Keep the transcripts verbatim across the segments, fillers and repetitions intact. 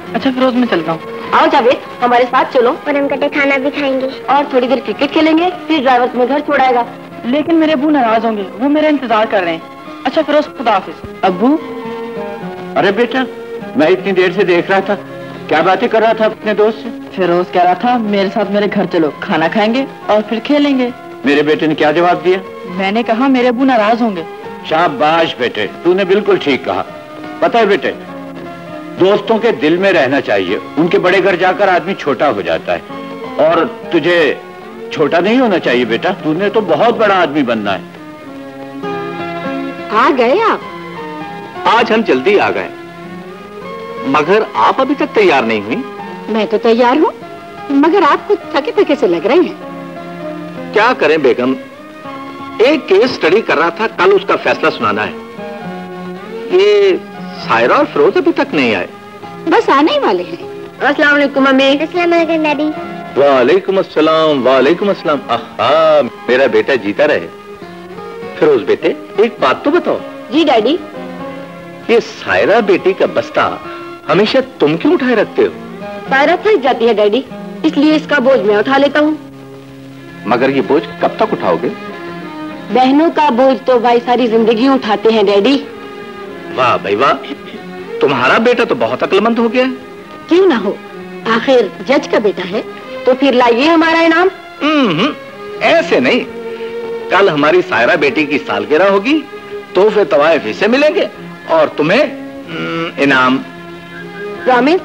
अच्छा फिरोज मैं चलता हूँ। आओ जावेद हमारे साथ चलो। और हम कटे खाना भी खाएंगे और थोड़ी देर क्रिकेट खेलेंगे, फिर ड्राइवर तुम्हें घर छोड़ाएगा। लेकिन मेरे अब्बू नाराज होंगे, वो मेरा इंतजार कर रहे हैं। अच्छा फिरोज खुदा हाफिज। अब्बू। अरे बेटा मैं इतनी देर से देख रहा था, क्या बातें कर रहा था अपने दोस्त से? फिरोज कह रहा था मेरे साथ मेरे घर चलो, खाना खाएंगे और फिर खेलेंगे। मेरे बेटे ने क्या जवाब दिया? मैंने कहा मेरे अब्बू नाराज होंगे। शाबाश बेटे, तूने बिल्कुल ठीक कहा। पता है बेटे, दोस्तों के दिल में रहना चाहिए, उनके बड़े घर जाकर आदमी छोटा हो जाता है। और तुझे छोटा नहीं होना चाहिए बेटा, तूने तो बहुत बड़ा आदमी बनना है। आ गए आप? आज हम जल्दी आ गए, मगर आप अभी तक तैयार नहीं हुई। मैं तो तैयार हूँ, मगर आप कुछ थके थके से लग रहे हैं। क्या करें बेगम, एक केस स्टडी कर रहा था, कल उसका फैसला सुनाना है। ये सायरा और फिरोज अभी तक नहीं आए। बस आने ही वाले हैं। अस्सलाम वालेकुम मम्मी। अस्सलाम वालेकुम डैडी। वालेकुम अस्सलाम। वालेकुम अस्सलाम। आहा, मेरा बेटा जीता रहे। फिरोज बेटे एक बात तो बताओ। जी डैडी। ये सायरा बेटी का बस्ता हमेशा तुम क्यों उठाए रखते हो? सायरा थक जाती है डैडी, इसलिए इसका बोझ मैं उठा लेता हूँ। मगर ये बोझ कब तक उठाओगे? बहनों का बोझ तो भाई सारी जिंदगी उठाते हैं डैडी। वाह भाई वाह, तुम्हारा बेटा तो बहुत अक्लमंद हो गया है। क्यों ना हो, आखिर जज का बेटा है। तो फिर लाइए हमारा इनाम। हम्म, ऐसे नहीं, कल हमारी सायरा बेटी की सालगिरह होगी, तोहफे तवाइफ से मिलेंगे और तुम्हें इनाम। प्रॉमिस?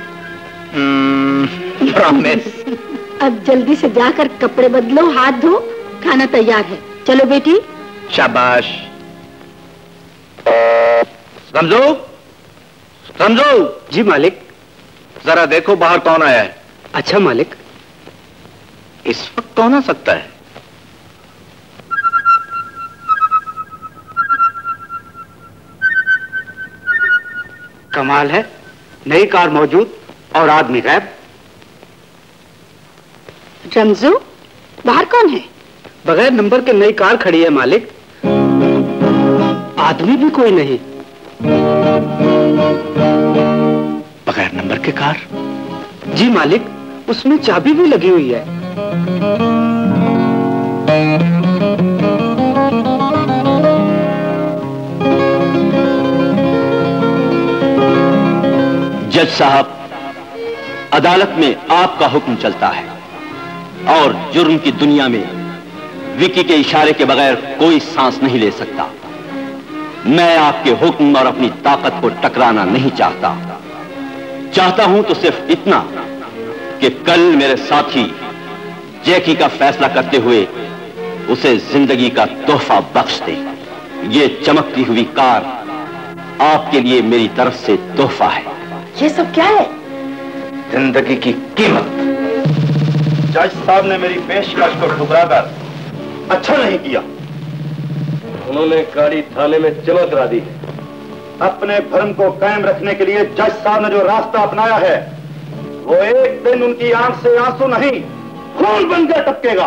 प्रॉमिस। अब जल्दी से जाकर कपड़े बदलो, हाथ धो, खाना तैयार है। चलो बेटी। शाबाश। रमजू, रमजू। जी मालिक। जरा देखो बाहर कौन आया है। अच्छा मालिक। इस वक्त कौन आ सकता है? कमाल है, नई कार मौजूद और आदमी गायब। रमजू, बाहर कौन है? बगैर नंबर के नई कार खड़ी है मालिक, आदमी भी कोई नहीं। बगैर नंबर के कार? जी मालिक, उसमें चाबी भी लगी हुई है। जज साहब, अदालत में आपका हुक्म चलता है और जुर्म की दुनिया में विकी के इशारे के बगैर कोई सांस नहीं ले सकता। मैं आपके हुक्म और अपनी ताकत को टकराना नहीं चाहता। चाहता हूं तो सिर्फ इतना कि कल मेरे साथी जैकी का फैसला करते हुए उसे जिंदगी का तोहफा बख्श दे। ये चमकती हुई कार आपके लिए मेरी तरफ से तोहफा है। ये सब क्या है? जिंदगी की कीमत। जज साहब ने मेरी पेशकश को ठुकराकर अच्छा नहीं किया। उन्होंने गाड़ी थाने में जमा करा दी। अपने भरम को कायम रखने के लिए जज साहब ने जो रास्ता अपनाया है, वो एक दिन उनकी आंख से आंसू नहीं, खून बनकर टपकेगा।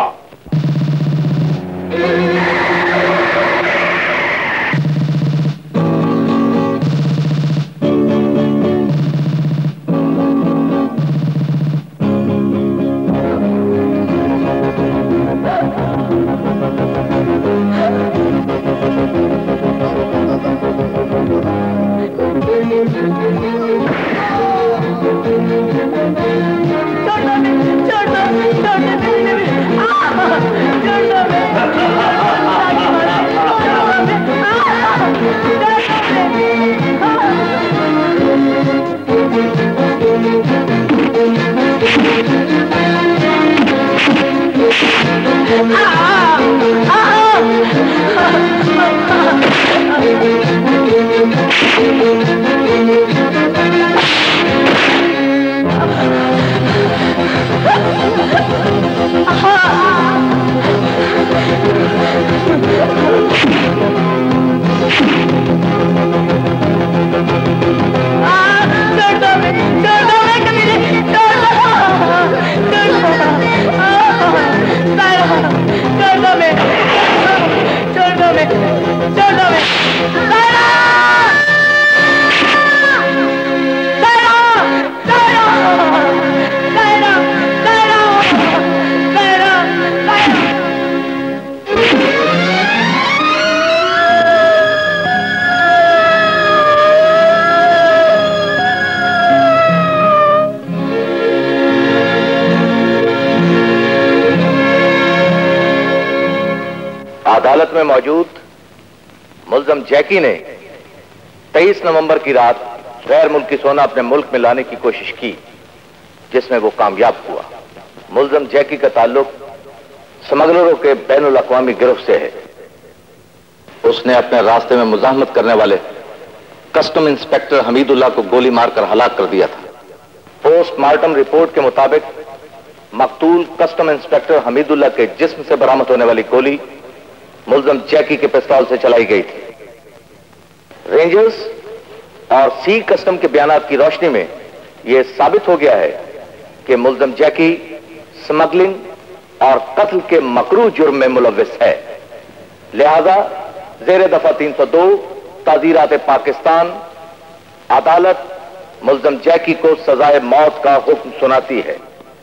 अदालत में मौजूद मुल्जम जैकी ने तेईस नवंबर की रात गैर मुल्की सोना अपने मुल्क में लाने की कोशिश की, जिसमें वो कामयाब हुआ। मुल्जम जैकी का ताल्लुक स्मगलरों के बैनुल अक़वामी गिरोह से है। उसने अपने रास्ते में मुज़ाहमत करने वाले कस्टम इंस्पेक्टर हमीदुल्लाह को गोली मारकर हलाक कर दिया था। पोस्टमार्टम रिपोर्ट के मुताबिक मकतूल कस्टम इंस्पेक्टर हमीदुल्लाह के जिस्म से बरामद होने वाली गोली मुल्जम जैकी के पिस्तौल से चलाई गई थी। रेंजर्स और सी कस्टम के बयानात की रोशनी में यह साबित हो गया है कि मुल्जम जैकी स्मगलिंग और कत्ल के मकरूह जुर्म में मुलव्विस है। लिहाजा जेर दफा तीन सौ दो ताज़ीरात पाकिस्तान अदालत मुल्जम जैकी को सजाए मौत का हुक्म सुनाती है।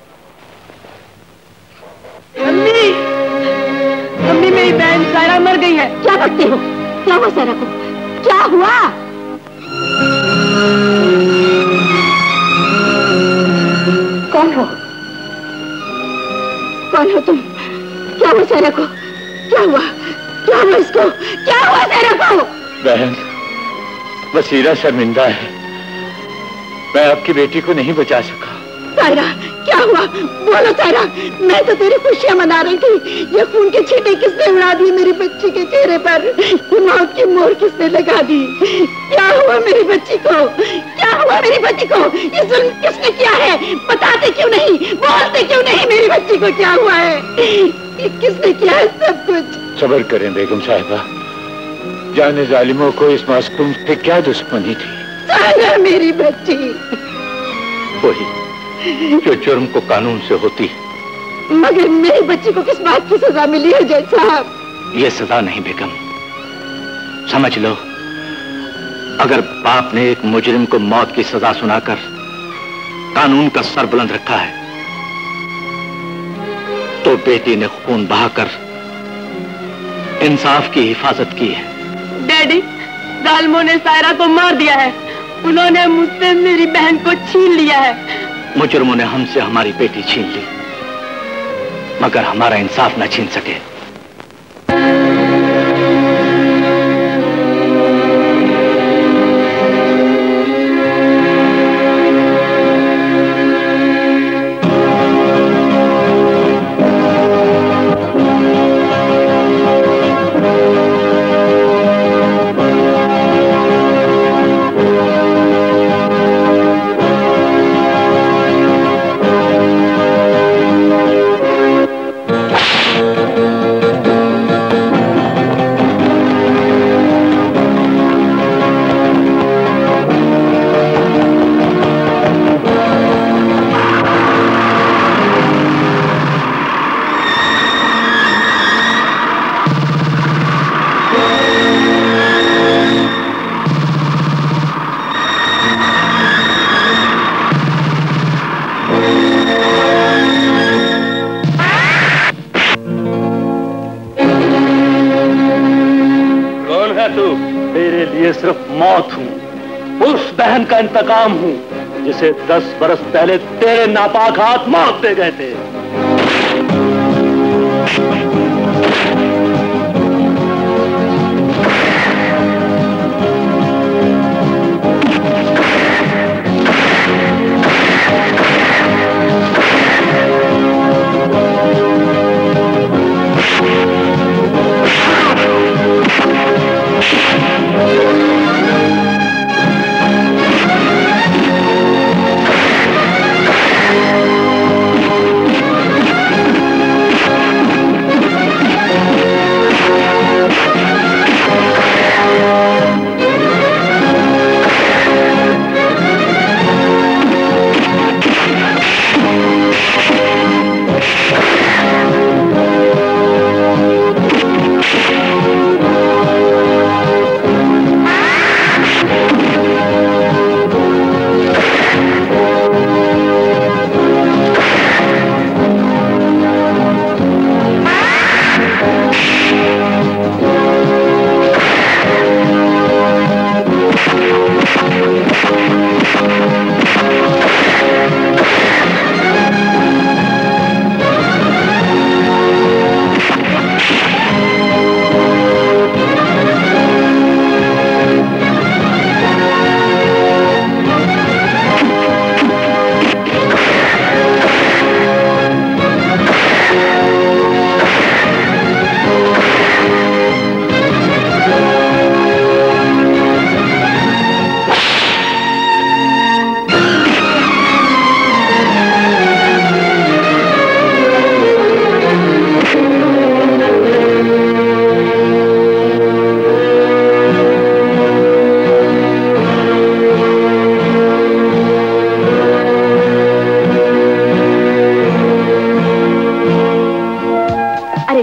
अम्मी, अम्मी मेरी बहन सायरा मर गई है। क्या करती हो? क्या हुआ सायरा को? क्या हुआ? कौन हो? कौन हो तुम? क्या हुआ सायरा को? क्या हुआ? क्या हुआ इसको? क्या हुआ सायरा को? बहन, वसीरा शर्मिंदा है। मैं आपकी बेटी को नहीं बचा सका। सायरा, क्या हुआ? बोलो सायरा, मैं तो तेरी खुशियां मना रही थी। ये खून के छींटे किसने उड़ा दिए मेरी बच्ची के चेहरे पर? मौत की मोहर किसने लगा दी? क्या हुआ मेरी बच्ची को? क्या हुआ मेरी बच्ची को? ये जुल्म किसने किया है? बताते क्यों नहीं? बोलते क्यों नहीं? मेरी बच्ची को क्या हुआ है? ये किसने किया है सब कुछ? सब्र करें बेगम साहिबा, जाने जालिमों को इस मासूम से क्या दुश्मनी थी। सायरा मेरी बच्ची, वही जो जुर्म को कानून से होती। मगर मेरी बच्ची को किस बात की सजा मिली है जज साहब? ये सजा नहीं बेगम, समझ लो, अगर बाप ने एक मुजरिम को मौत की सजा सुनाकर कानून का सर बुलंद रखा है, तो बेटी ने खून बहाकर इंसाफ की हिफाजत की है। डैडी, जालिमों ने सायरा को मार दिया है। उन्होंने मुझसे मेरी बहन को छीन लिया है। मुजरिमों ने हमसे हमारी बेटी छीन ली, मगर हमारा इंसाफ न छीन सके। का इंतकाम हूं जिसे दस बरस पहले तेरे नापाक हाथ मौत दे गए थे।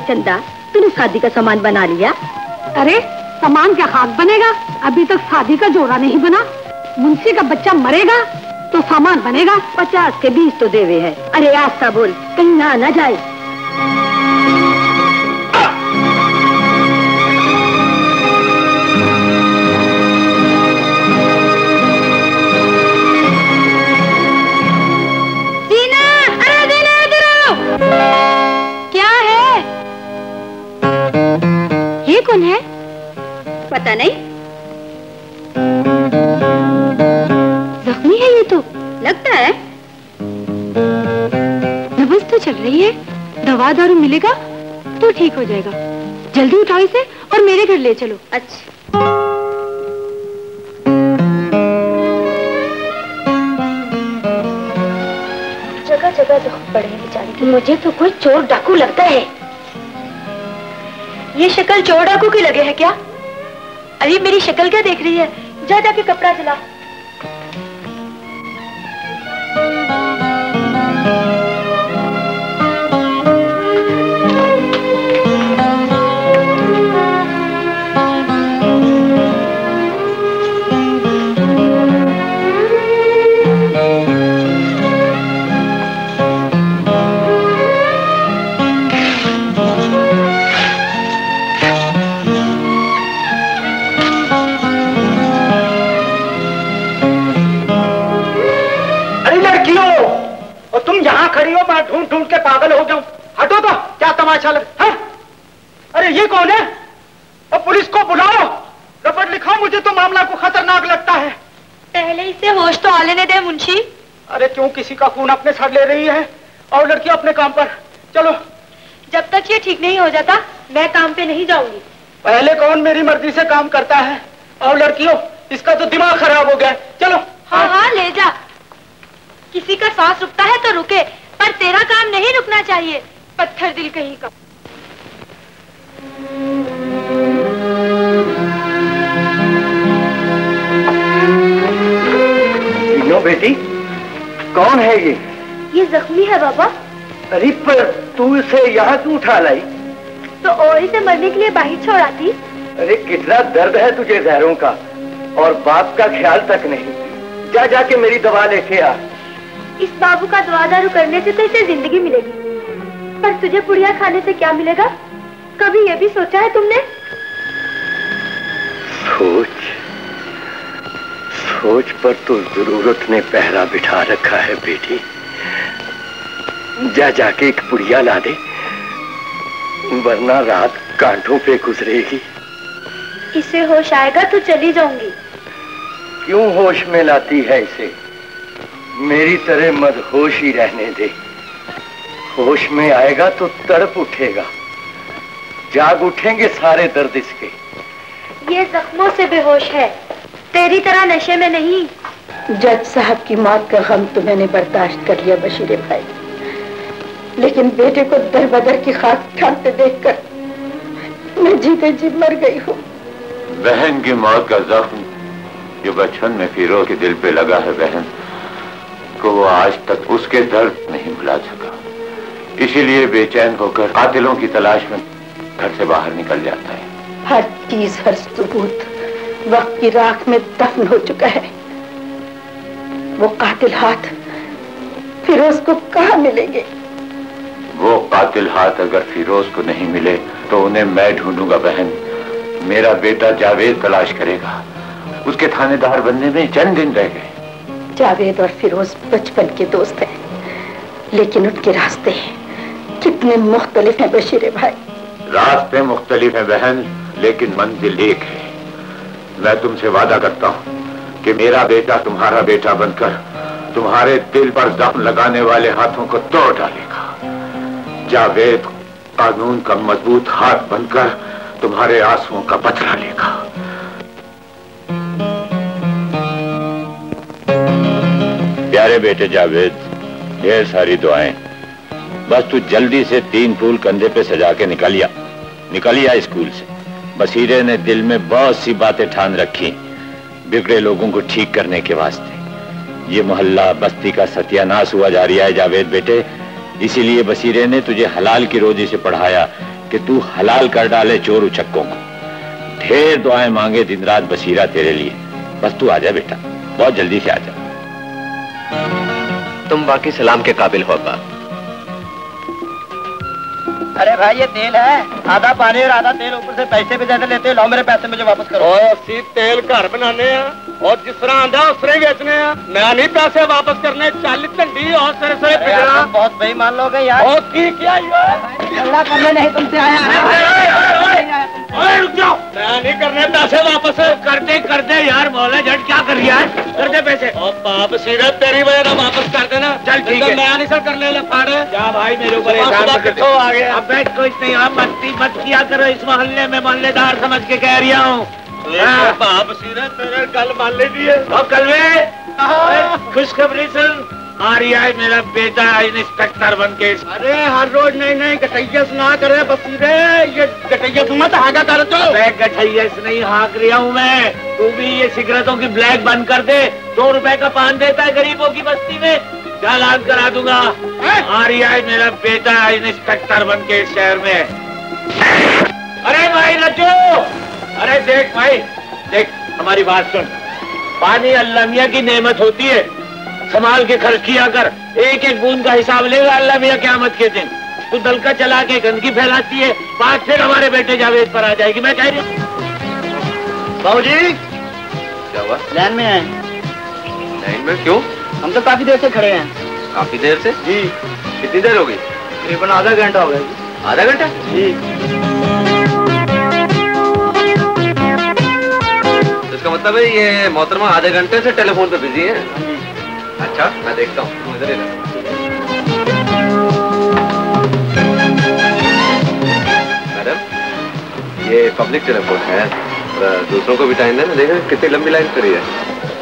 चंदा, तूने शादी का सामान बना लिया? अरे सामान क्या खाक बनेगा, अभी तक शादी का जोड़ा नहीं बना। मुंशी का बच्चा मरेगा तो सामान बनेगा। पचास के बीस तो देवे है। अरे आस्ता बोल, कहीं ना ना जाए। दीना, अरे दीना इधर आओ। क्या है? ये कौन है? पता नहीं। जख्मी है ये तो लगता है। नब्ज तो चल रही है, दवा दारू मिलेगा तो ठीक हो जाएगा। जल्दी उठाओ इसे और मेरे घर ले चलो। अच्छा। जगह जगह जख्म पड़े हैं बेचारी के। मुझे तो कोई चोर डाकू लगता है। ये शक्ल चोर डाकू की लगे है क्या? अरे मेरी शक्ल क्या देख रही है? जा जाके कपड़ा सिला। खड़ी हो, मैं ढूंढ ढूंढ के पागल हो जाऊं। हटो तो, क्या तमाशा लग है? अरे ये कौन है? और पुलिस को बुलाओ, रपट लिखाओ, मुझे तो मामला को खतरनाक लगता है। पहले इसे होश तो आ लेने दे मुंशी। अरे क्यों किसी का खून अपने सर ले रही है? और लड़की अपने काम पर चलो। जब तक ये ठीक नहीं हो जाता मैं काम पे नहीं जाऊंगी। पहले कौन मेरी मर्जी से काम करता है? और लड़कियों, इसका तो दिमाग खराब हो गया। चलो। हाँ हाँ ले जा। किसी का सांस रुकता है तो रुके, पर तेरा काम नहीं रुकना चाहिए, पत्थर दिल कहीं का। लो बेटी, कौन है ये? ये जख्मी है बाबा। अरे पर तू इसे यहाँ क्यों उठा लाई? तो और इसे मरने के लिए बाहर छोड़ाती। अरे कितना दर्द है तुझे जहरों का, और बाप का ख्याल तक नहीं। जा जाके मेरी दवा लेके आ। इस बाबू का दवा दारू करने से तो इसे जिंदगी मिलेगी, पर तुझे पुड़िया खाने से क्या मिलेगा? कभी ये भी सोचा है तुमने? सोच सोच पर तो जरूरत ने पहरा बिठा रखा है बेटी। जा जाके एक पुड़िया ला दे, वरना रात कांटों पे गुजरेगी। इसे होश आएगा तो चली जाऊंगी। क्यों होश में लाती है इसे? मेरी तरह मदहोश ही रहने दे। होश में आएगा तो तड़प उठेगा, जाग उठेंगे सारे दर्द इसके। ये जख्मों से बेहोश है, तेरी तरह नशे में नहीं। जज साहब की मौत का गम तो मैंने बर्दाश्त कर लिया बशीरे भाई, लेकिन बेटे को दर बदर की खाक ठानते देखकर मैं जीते जी मर गई हूँ। बहन की मौत का जख्म जो बचपन में फिरोज के दिल पे लगा है बहन को, वो आज तक उसके दर्द नहीं भुला सका। इसीलिए बेचैन होकर कातिलों की तलाश में घर से बाहर निकल जाता है। हर चीज, हर सबूत वक्त की राख में दफन हो चुका है। वो कातिल हाथ फिरोज को कहाँ मिलेंगे? वो कातिल हाथ अगर फिरोज को नहीं मिले तो उन्हें मैं ढूंढूंगा बहन। मेरा बेटा जावेद तलाश करेगा। उसके थानेदार बनने में चंद दिन रह गए। जावेद और फिरोज बचपन के दोस्त हैं, लेकिन उनके रास्ते कितने मुख्तलिफ हैं बशीरे भाई। रास्ते मुख्तलिफ हैं बहन, लेकिन मंजिल एक है। मैं तुमसे वादा करता हूँ कि मेरा बेटा तुम्हारा बेटा बनकर तुम्हारे दिल पर जख्म लगाने वाले हाथों को तोड़ डालेगा। जावेद कानून का मजबूत हाथ बनकर तुम्हारे आंसुओं का बदला लेगा। प्यारे बेटे जावेद, ढेर सारी दुआएं। बस तू जल्दी से तीन फूल कंधे पे सजा के निकलिया निकलिया स्कूल से। बसीरे ने दिल में बहुत सी बातें ठान रखी बिगड़े लोगों को ठीक करने के वास्ते। ये मोहल्ला बस्ती का सत्यानाश हुआ जा रहा है जावेद बेटे, इसीलिए बसीरे ने तुझे हलाल की रोजी से पढ़ाया कि तू हलाल कर डाले चोर उचक्कों को। ढेर दुआएं मांगे दिन रात बसीरा तेरे लिए। बस तू आजा बेटा, बहुत जल्दी से आजा। तुम बाकी सलाम के काबिल हो अब्बा। अरे भाई ये तेल है, आधा पानी और आधा तेल, ऊपर से पैसे भी ज्यादा लेते हो। लो मेरे पैसे मुझे वापस करो। और अस्सी तेल घर बनाने हैं और जिस तरह आंधा उस तरह बेचने हैं। मैं नहीं पैसे वापस करने। चालीस घंटी और सर सर पिछड़ा। बहुत बेईमान लोग हैं यार। और की क्या झगड़ा करने नहीं तुमसे आया। रुक जाओ, मैं नहीं करने पैसे वापस। कर दे कर दे यार, मौला झट क्या कर रहा है? कर दे पैसे। और बाप सीरत तेरी वजह ना वापस कर देना। चल ठीक है, मैं नहीं सर करने लगा फाड़े। क्या भाई मेरे ऊपर कितों आ गया? अब बैठ कुछ नहीं, आप मस्ती मत किया करो इस मोहल्ले में, मोहल्लेदार समझ के कह रहा हूँ। बाप सीरत मेरे कल मान ले दिए। और कल में खुशखबरी सुन, आ रही है मेरा बेटा इंस्पेक्टर बन के। अरे हर रोज नई नई गठैया सुना करे बसीरे, ये गठैया मत हागा कर तो। मैं गठैया नहीं हाँक रहा हूँ मैं। तू भी ये सिगरेटों की ब्लैक बंद कर दे। दो रुपए का पान देता है गरीबों की बस्ती में, चालान करा दूंगा। आ रही है मेरा बेटा इंस्पेक्टर बन के इस शहर में। अरे भाई रज्जू, अरे देख भाई देख, हमारी बात सुन। पानी अल्लाह मियां की नेमत होती है, संभाल के खर्च किया कर। एक एक बूंद का हिसाब लेगा अल्लाह मियां क़यामत के दिन। तू दलका चला के गंदगी फैलाती है, बात फिर हमारे बेटे जावेद पर आ जाएगी। मैं कह रही हूँ बाबूजी। क्या हुआ? लाइन में है। लाइन में क्यों? हम तो काफी देर से खड़े हैं। काफी देर से? जी। कितनी देर हो गई? तकरीबन आधा घंटा हो गया। आधा घंटा? जी। इसका मतलब है ये मोहतरमा आधे घंटे से टेलीफोन पे बिजी है। अच्छा, मैं देखता हूँ। इधर ही रह। मैडम, ये पब्लिक टेलीफोन है, दूसरों को भी टाइम देना। देखो कितनी लंबी लाइन करी है।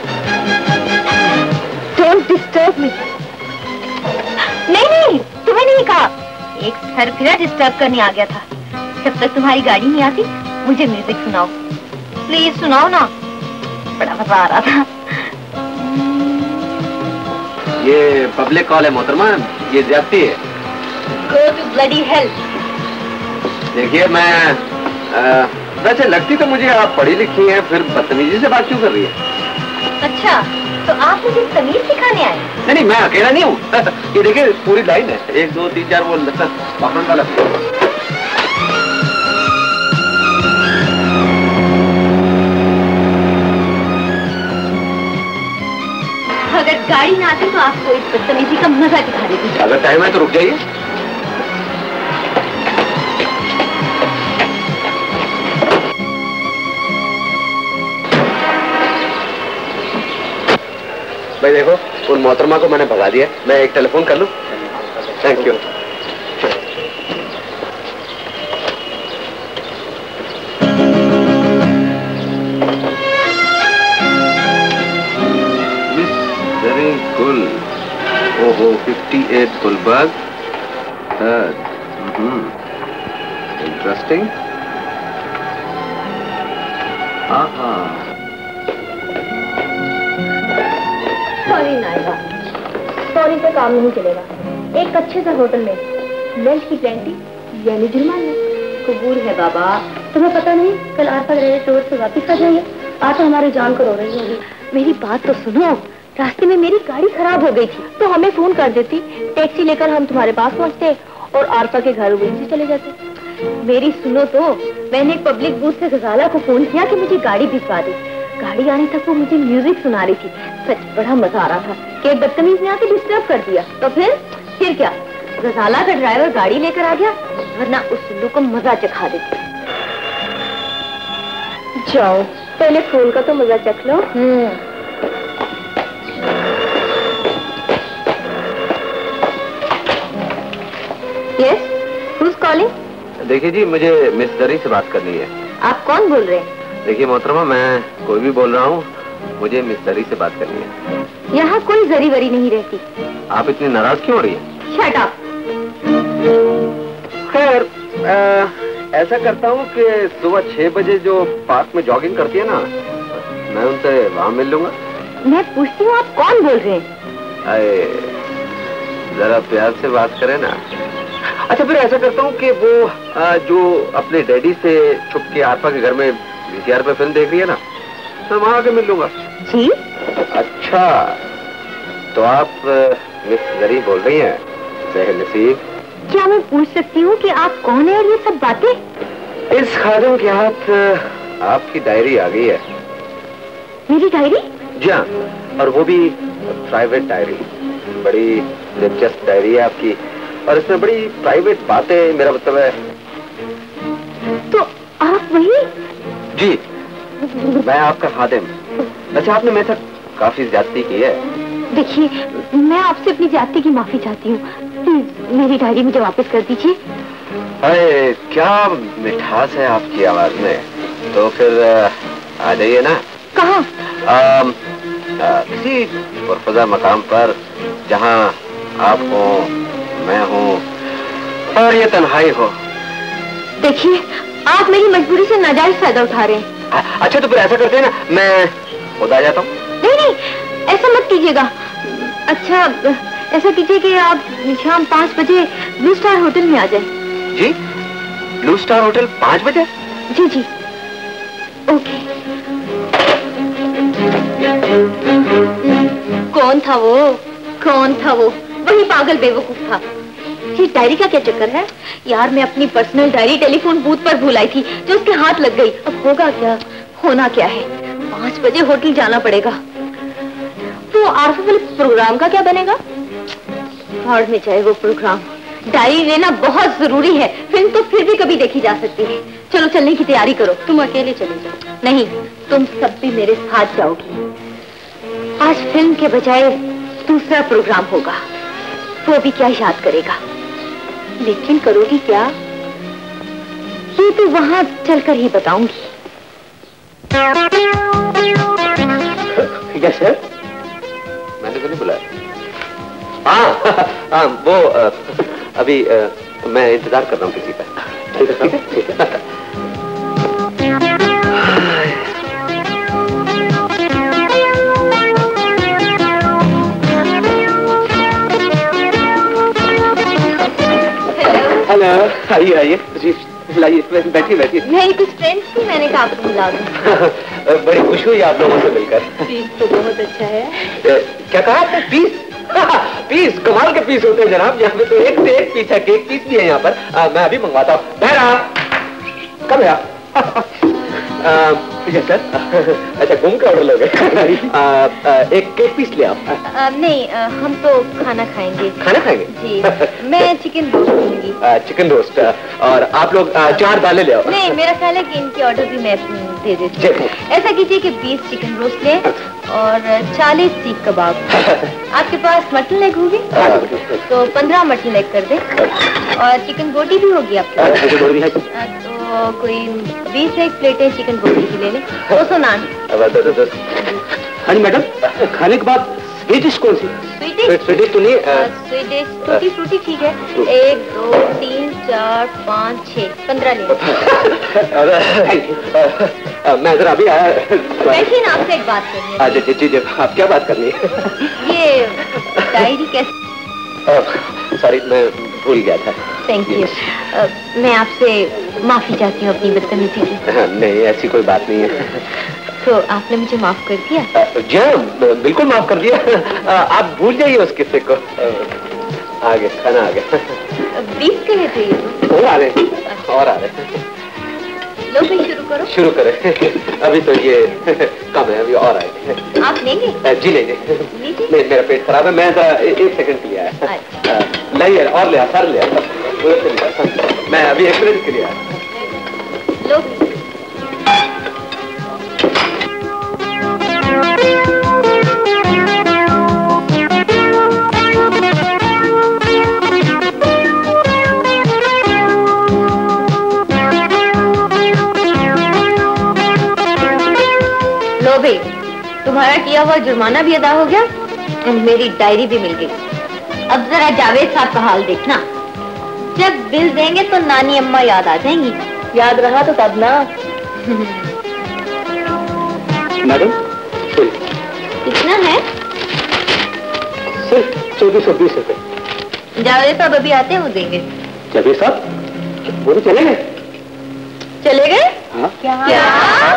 Don't disturb me. नहीं नहीं, तुम्हें नहीं कहा। एक सरफिरा डिस्टर्ब करने आ गया था। जब तक तुम्हारी गाड़ी नहीं आती मुझे म्यूजिक सुनाओ, प्लीज सुनाओ ना, बड़ा मजा आ रहा था। ये पब्लिक कॉल है मोहतरमा, ये ज्यादती है। Go to bloody hell. देखिए मैं आ, वैसे लगती तो मुझे आप पढ़ी लिखी हैं, फिर बदतमीजी से बात क्यों कर रही है? अच्छा, तो आप मुझे तमीज सिखाने आए? नहीं नहीं, मैं अकेला नहीं हूँ। ये देखिए पूरी लाइन है, एक दो तीन चार, वो वापस वाला। अगर गाड़ी ना आती तो आपको इस बदतमीजी का मजा दिखा देती। अगर टाइम है तो रुक जाइए। भाई देखो, उन मोहतरमा को मैंने भगा दिया। मैं एक टेलीफोन कर लूं? Thank you. वेरी गुल। ओहो, फिफ्टी एट गुलबर्ग। इंटरेस्टिंग। हाँ हाँ। सॉरी नायरा, सॉरी से काम नहीं चलेगा। एक अच्छे से होटल में लंच की प्लेंटी यानी जुर्माना कबूल है। बाबा तुम्हें पता नहीं, कल आरफा रेलवे स्टोर से वापिस आ जाइए। आज तो हमारी जान को रो रही होगी। मेरी बात तो सुनो, रास्ते में मेरी गाड़ी खराब हो गई थी तो हमें फोन कर देती, टैक्सी लेकर हम तुम्हारे पास पहुंचते और आरफा के घर वहीं से चले जाते। मेरी सुनो तो, मैंने एक पब्लिक बूथ से गजाला को फोन किया कि मुझे गाड़ी भिजवा दे। गाड़ी आने तक वो मुझे म्यूजिक सुना रही थी। सच बड़ा मजा आ रहा था कि एक बदतमीज ने आके डिस्टर्ब कर दिया। तो फिर फिर क्या, गजाला का ड्राइवर गाड़ी लेकर आ गया, वरना उस सुल्लू को मजा चखा देती। जाओ पहले फोन का तो मजा चख लो। हम्म। Yes, who's calling? देखिए जी, मुझे मिस दरी से बात करनी है। आप कौन बोल रहे हैं? देखिए मोहतरमा, मैं कोई भी बोल रहा हूँ, मुझे मिस दरी से बात करनी है। यहाँ कोई जरी वरी नहीं रहती। आप इतनी नाराज क्यों हो रही है? Shut up. खैर, ऐसा करता हूँ कि सुबह छह बजे जो पार्क में जॉगिंग करती है ना, मैं उनसे वहाँ मिल लूंगा। मैं पूछती हूँ आप कौन बोल रहे हैं? अरे जरा प्यार से बात करें ना। अच्छा फिर ऐसा करता हूँ कि वो आ, जो अपने डैडी से छुप के आरपा के घर में वीसीआर पे फिल्म देख रही है ना, मैं वहां आके मिल लूंगा। जी? अच्छा, तो आप मिस जरी बोल रही हैं, जहर नसीब। क्या मैं पूछ सकती हूँ कि आप कौन है और ये सब बातें? इस खादिम के हाथ आपकी डायरी आ गई है। मेरी डायरी? जी हाँ, और वो भी प्राइवेट डायरी। बड़ी दिलचस्प डायरी है आपकी, और इसमें बड़ी प्राइवेट बातें, मेरा मतलब है। तो आप वही? जी, मैं आपका खादिम। वैसे आपने मेरे साथ काफी ज्यादती की है। देखिए, मैं आपसे अपनी ज्यादती की माफी चाहती हूँ। प्लीज मेरी डायरी मुझे वापस कर दीजिए। अरे क्या मिठास है आपकी आवाज में। तो फिर आ जाइए ना। कहाँ? किसी पुरफजा मकाम पर जहाँ आप हो, मैं हूँ और ये तन्हाई हो। देखिए, आप मेरी मजबूरी से नाजायज फायदा उठा रहे हैं। अच्छा तो फिर ऐसा करते हैं ना, मैं खुद आ जाता हूँ। नहीं नहीं, ऐसा मत कीजिएगा। अच्छा ऐसा कीजिए कि आप शाम पाँच बजे ब्लू स्टार होटल में आ जाए। जी? ब्लू स्टार होटल पाँच बजे? जी जी, ओके। कौन था वो? कौन था वो? वही पागल बेवकूफ था। ये डायरी का क्या चक्कर है यार? मैं अपनी पर्सनल डायरी टेलीफोन बूथ पर भूल आई थी, जो उसके हाथ लग गई। अब होगा क्या? होना क्या है? पाँच बजे होटल जाना पड़ेगा। तो आरफा वाले प्रोग्राम का क्या बनेगा? भाड़ में जाए वो प्रोग्राम। डायरी लेना बहुत जरूरी है। फिल्म तो फिर भी कभी देखी जा सकती है। चलो चलने की तैयारी करो। तुम अकेले चले जाओ। नहीं, तुम सब भी मेरे साथ जाओगी। आज फिल्म के बजाय दूसरा प्रोग्राम होगा। वो भी क्या याद करेगा, लेकिन करोगी क्या, ये तो वहां चलकर ही बताऊंगी। यस सर, मैंने तो नहीं बुलाया। हाँ हाँ, वो आ, अभी आ, मैं इंतजार कर रहा हूँ किसी का। ठीक है ठीक है। हेलो, आइए आइए, लाइए, बैठिए बैठिए। मेरी कुछ फ्रेंड्स थी, मैंने कहा आपको बुला दूं। बड़ी खुश हुई आप लोगों से मिलकर। पीस तो बहुत अच्छा है। क्या कहा आपने? पीस? पीस कमाल के पीस होते हैं जनाब, यहाँ पे तो एक से एक पीस है। केक पीस भी है यहाँ पर। आ, मैं अभी मंगवाता हूँ। बहरा कब है? ठीक है सर। अच्छा, घूम के ऑर्डर लोगे? एक केक पीस ले आप। आ, नहीं आ, हम तो खाना खाएंगे। खाना खाएंगे? जी, मैं चिकन रोस्ट लूंगी। चिकन रोस्ट, और आप लोग आ, चार दालें ले आओ। नहीं, मेरा ख्याल है कि इनकी ऑर्डर भी मैं दे देती हूँ। ऐसा कीजिए कि बीस चिकन रोस्ट ले और चालीस सीख कबाब। आपके पास मटन लेग होगी? तो पंद्रह मटन लेग कर दे। और चिकन बोटी भी होगी आपके पास? तो कोई बीस एक प्लेटें चिकन बोटी की ले लें। दो सौ नान। हाँ जी मैडम, खाने के बाद स्वीट डिश कौन सी? Sweet dish? स्वीट डिश तो नहीं। स्वीट डिश टूटी फ्रूटी ठीक है। एक दो तीन चार पाँच छः पंद्रह ले। मैं जरा अभी आया। बैठिए ना, आपसे एक बात करनी है। जी जी जी, आप क्या बात करनी है? ये डायरी कैसे? सॉरी, मैं भूल गया था। Thank you. मैं आपसे माफी चाहती हूँ अपनी बदतमीजी की। नहीं, ऐसी कोई बात नहीं है। तो आपने मुझे माफ कर दिया? जी हाँ, बिल्कुल माफ कर दिया। आप भूल जाइए उस किस्से को। आ गए, खाना आ गया। बीस के लिए चाहिए? और आ रहे और आ रहे लो भाई, शुरू करो। शुरू करें। अभी तो ये कम है, अभी और आएंगे। आप लेंगे? जी लेंगे। नहीं, मेरा पेट खराब है, मैं एक सेकंड के लिए आया। लाइए और ले आ, सर ले आ, मैं अभी एक मिनट के लिए आया। लो। तुम्हारा किया हुआ जुर्माना भी अदा हो गया और मेरी डायरी भी मिल गई। अब जरा जावेद साहब का हाल देखना। जब बिल देंगे तो नानी अम्मा याद आ जाएंगी। याद रहा तो तब ना। मैडम कितना है? सिर्फ चौबीस सौ बीस रुपए। जावेद साहब अभी आते हैं, वो देंगे। जबीर साहब वो तो चले गए। चले गए? हाँ? क्या? क्या?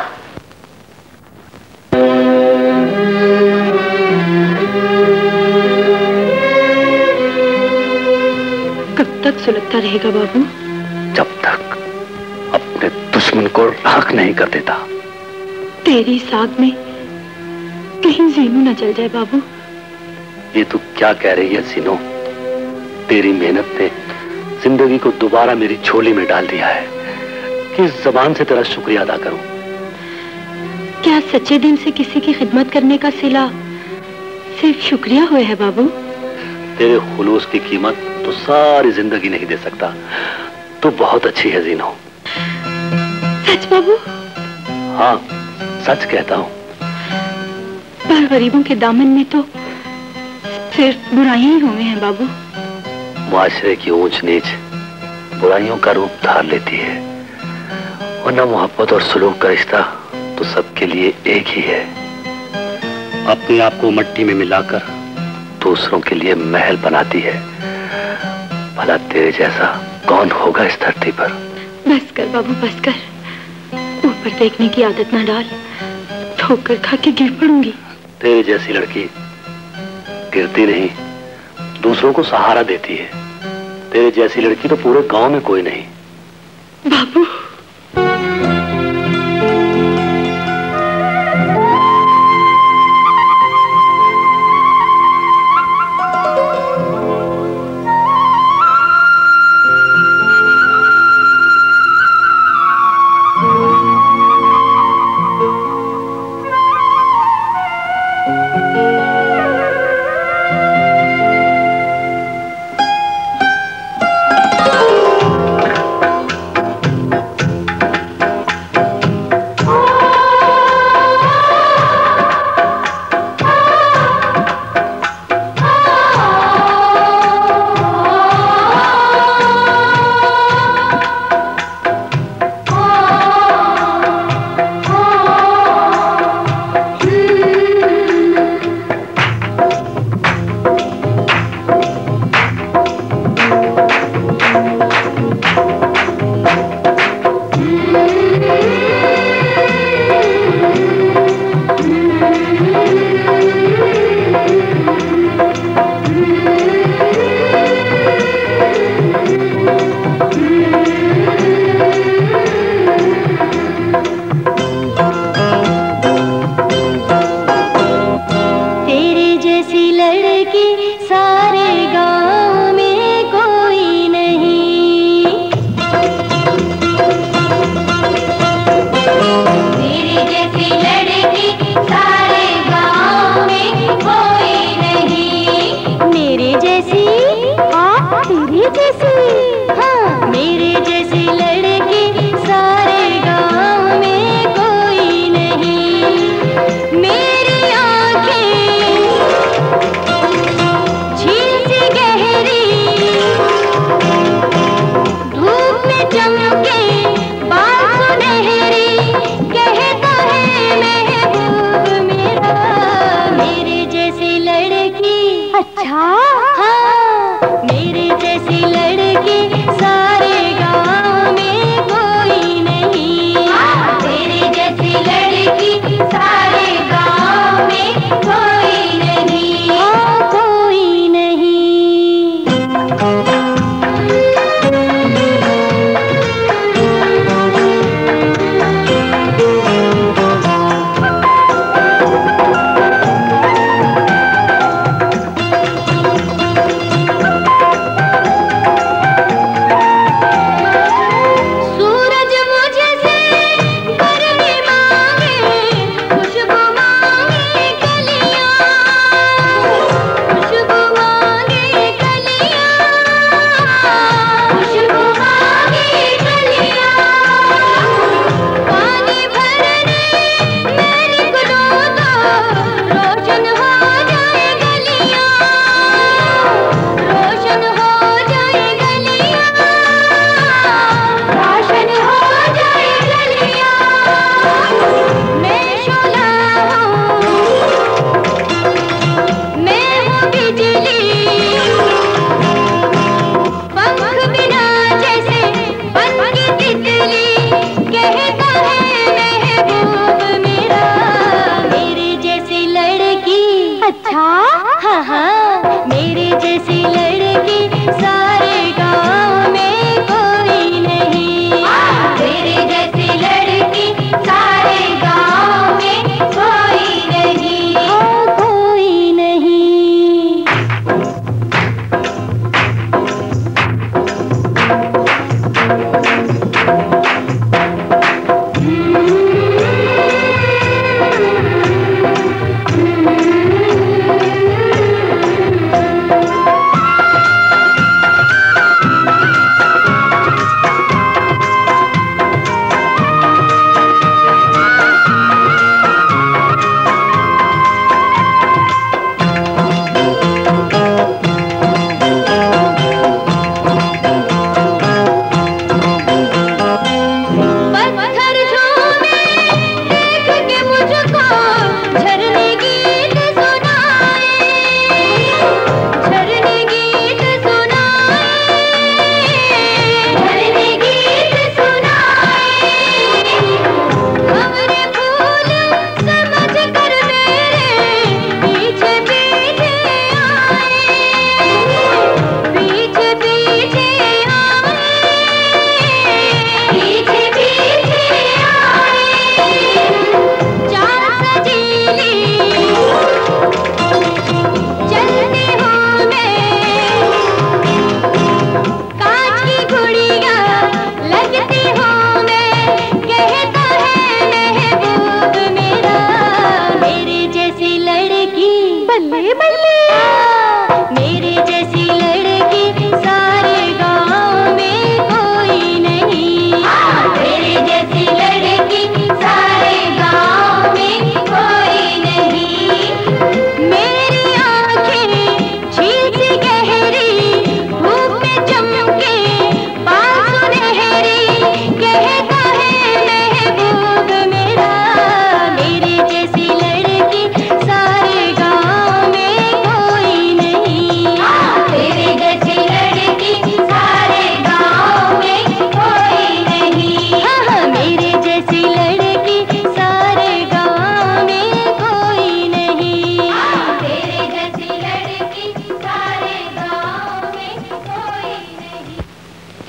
कब तक सुलगता रहेगा बाबू? जब तक अपने दुश्मन को राख नहीं कर देता। तेरी साग में कहीं जीनू न जल जाए बाबू। ये तू क्या कह रही है सीनो? तेरी मेहनत ने जिंदगी को दोबारा मेरी झोली में डाल दिया है। किस जबान से तेरा शुक्रिया अदा करूं? क्या सच्चे दिल से किसी की खिदमत करने का सिला सिर्फ शुक्रिया हुआ है बाबू? तेरे खुलूस की कीमत तो सारी जिंदगी नहीं दे सकता। तू बहुत अच्छी है जीनो। सच बाबू? हाँ सच कहता हूँ। पर गरीबों के दामन में तो सिर्फ बुराइयां ही हुए हैं बाबू। मुआशरे की ऊंच नीच बुराइयों का रूप धार लेती है, वरना मोहब्बत और सुलूक का रिश्ता तो सबके लिए एक ही है। अपने आप को मट्टी में मिलाकर दूसरों के लिए महल बनाती है। भला तेरे जैसा कौन होगा इस धरती पर? बस कर बाबू बस कर। ऊपर देखने की आदत ना डाल, ठोकर खा के गिर पड़ूंगी। तेरे जैसी लड़की गिरती नहीं, दूसरों को सहारा देती है। तेरे जैसी लड़की तो पूरे गांव में कोई नहीं। बाबू हाँ, मेरे जैसी लड़की सारे गांव में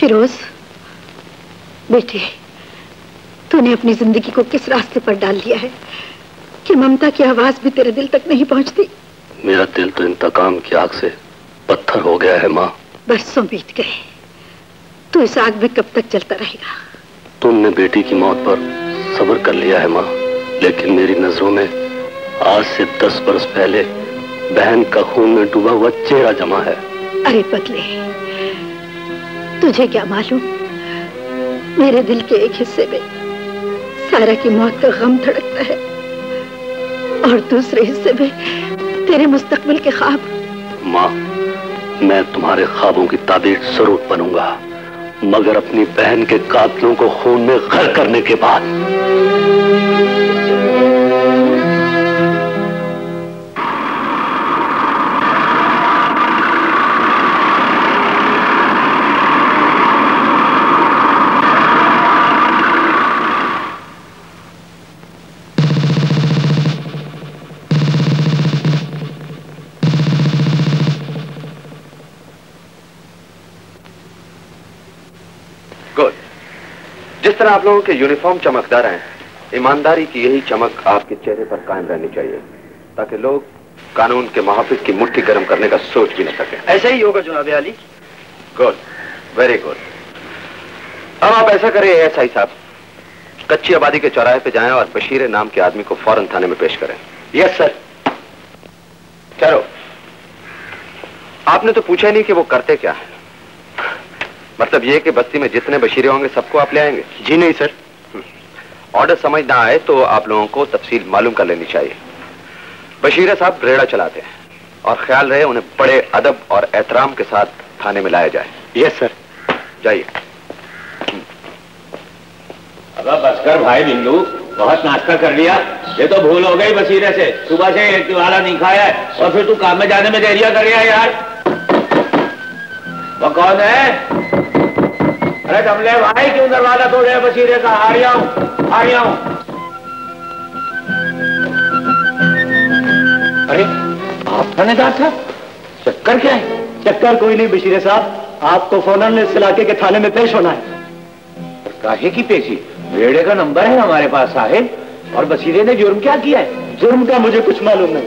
फिरोज बेटे, तूने अपनी जिंदगी को किस रास्ते पर डाल लिया है कि ममता की आवाज भी तेरे दिल तक नहीं पहुंचती। मेरा दिल तो इंतकाम की आग से पत्थर हो गया है माँ। बरसों बीत गए, तू इस आग में कब तक चलता रहेगा? तुमने बेटी की मौत पर सब्र कर लिया है माँ, लेकिन मेरी नजरों में आज से दस बरस पहले बहन का खून में डूबा हुआ चेहरा जमा है। अरे बदले, तुझे क्या मालूम, मेरे दिल के एक हिस्से में सारा की मौत का गम धड़कता है और दूसरे हिस्से में तेरे मुस्तकबिल के ख्वाब। माँ, मैं तुम्हारे ख्वाबों की ताबीर जरूर बनूंगा, मगर अपनी बहन के कातलों को खून में गर्क करने के बाद। जिस तरह आप लोगों के यूनिफॉर्म चमकदार हैं, ईमानदारी की यही चमक आपके चेहरे पर कायम रहनी चाहिए, ताकि लोग कानून के मुहाफिज की मुट्ठी गर्म करने का सोच भी न सके। ऐसा ही होगा जनाब अली। Good, very good. अब आप ऐसा करें एएसआई साहब, कच्ची आबादी के चौराहे पे जाएं और बशीर नाम के आदमी को फौरन थाने में पेश करें। Yes sir. चलो, आपने तो पूछा नहीं कि वो करते क्या है। मतलब ये कि बस्ती में जितने बशीरे होंगे सबको आप ले आएंगे? जी नहीं सर। ऑर्डर समझ ना आए तो आप लोगों को तफसील मालूम कर लेनी चाहिए। बशीरे साहब रेड़ा चलाते हैं और ख्याल रहे उन्हें बड़े अदब और एहतराम के साथ थाने में लाया जाए। Yes sir. जाइए। अब बस कर भाई बिंदु, बहुत नाश्ता कर लिया। ये तो भूल हो गई बशीरे से, सुबह से एक वाला नहीं खाया है और फिर तू काम में जाने में देरिया कर रहा है यार। वो कौन है? अरे कमले भाई, क्यों दरवाजा तोड़ रहे बशीरे का? आ रहा हूं, आ रहा हूं। अरे आप थानेदार साहब, चक्कर क्या है? चक्कर कोई नहीं बशीरे साहब, आपको फौरन इस इलाके के थाने में पेश होना है। काहे की पेशी? रेड़े का नंबर है हमारे पास साहिब, और बशीरे ने जुर्म क्या किया है? जुर्म का मुझे कुछ मालूम नहीं।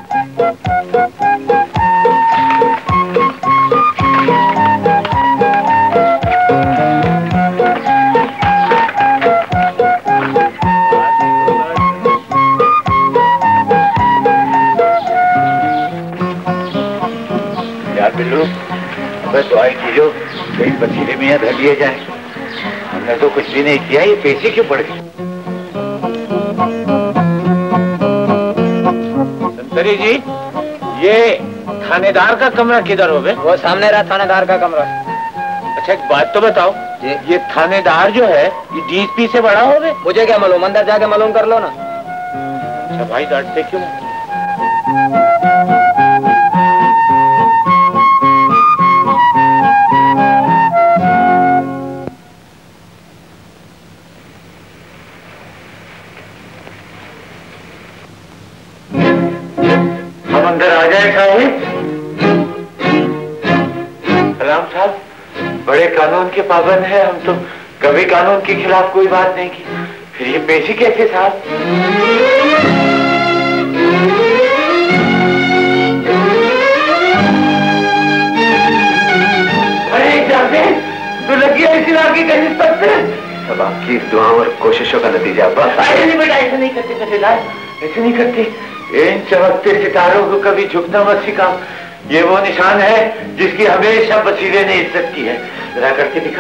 बिल्लू, बस दुआई कीजिए कहीं बशीरे में धर लिए जाए। हमने तो कुछ भी नहीं किया, ये पैसे क्यों पड़ गए? संतरी जी, ये थानेदार का कमरा किधर हो गए? वो सामने रहा थानेदार का कमरा। अच्छा एक बात तो बताओ, ये थानेदार जो है ये डीएसपी से बड़ा हो गए? मुझे क्या मालूम, अंदर जाके मालूम कर लो ना। अच्छा भाई, डांटते क्यों? अंदर आ जाए साहिब। सलाम साहब, बड़े कानून के पाबंद है हम तो, कभी कानून के खिलाफ कोई बात नहीं की। फिर ये पेशी कैसे साहब? अरे जाते तू लगी है इस इलाके का निस्बत से। सब आपकी दुआओं और कोशिशों का नतीजा। बस ऐसे नहीं बेटा, ऐसे नहीं करते कसेदार, ऐसे नहीं करते। इन चमकते सितारों को कभी झुकना मत सिखाओ। ये वो निशान है जिसकी हमेशा बशीरे ने इज्जत की है। जरा करके दिखा।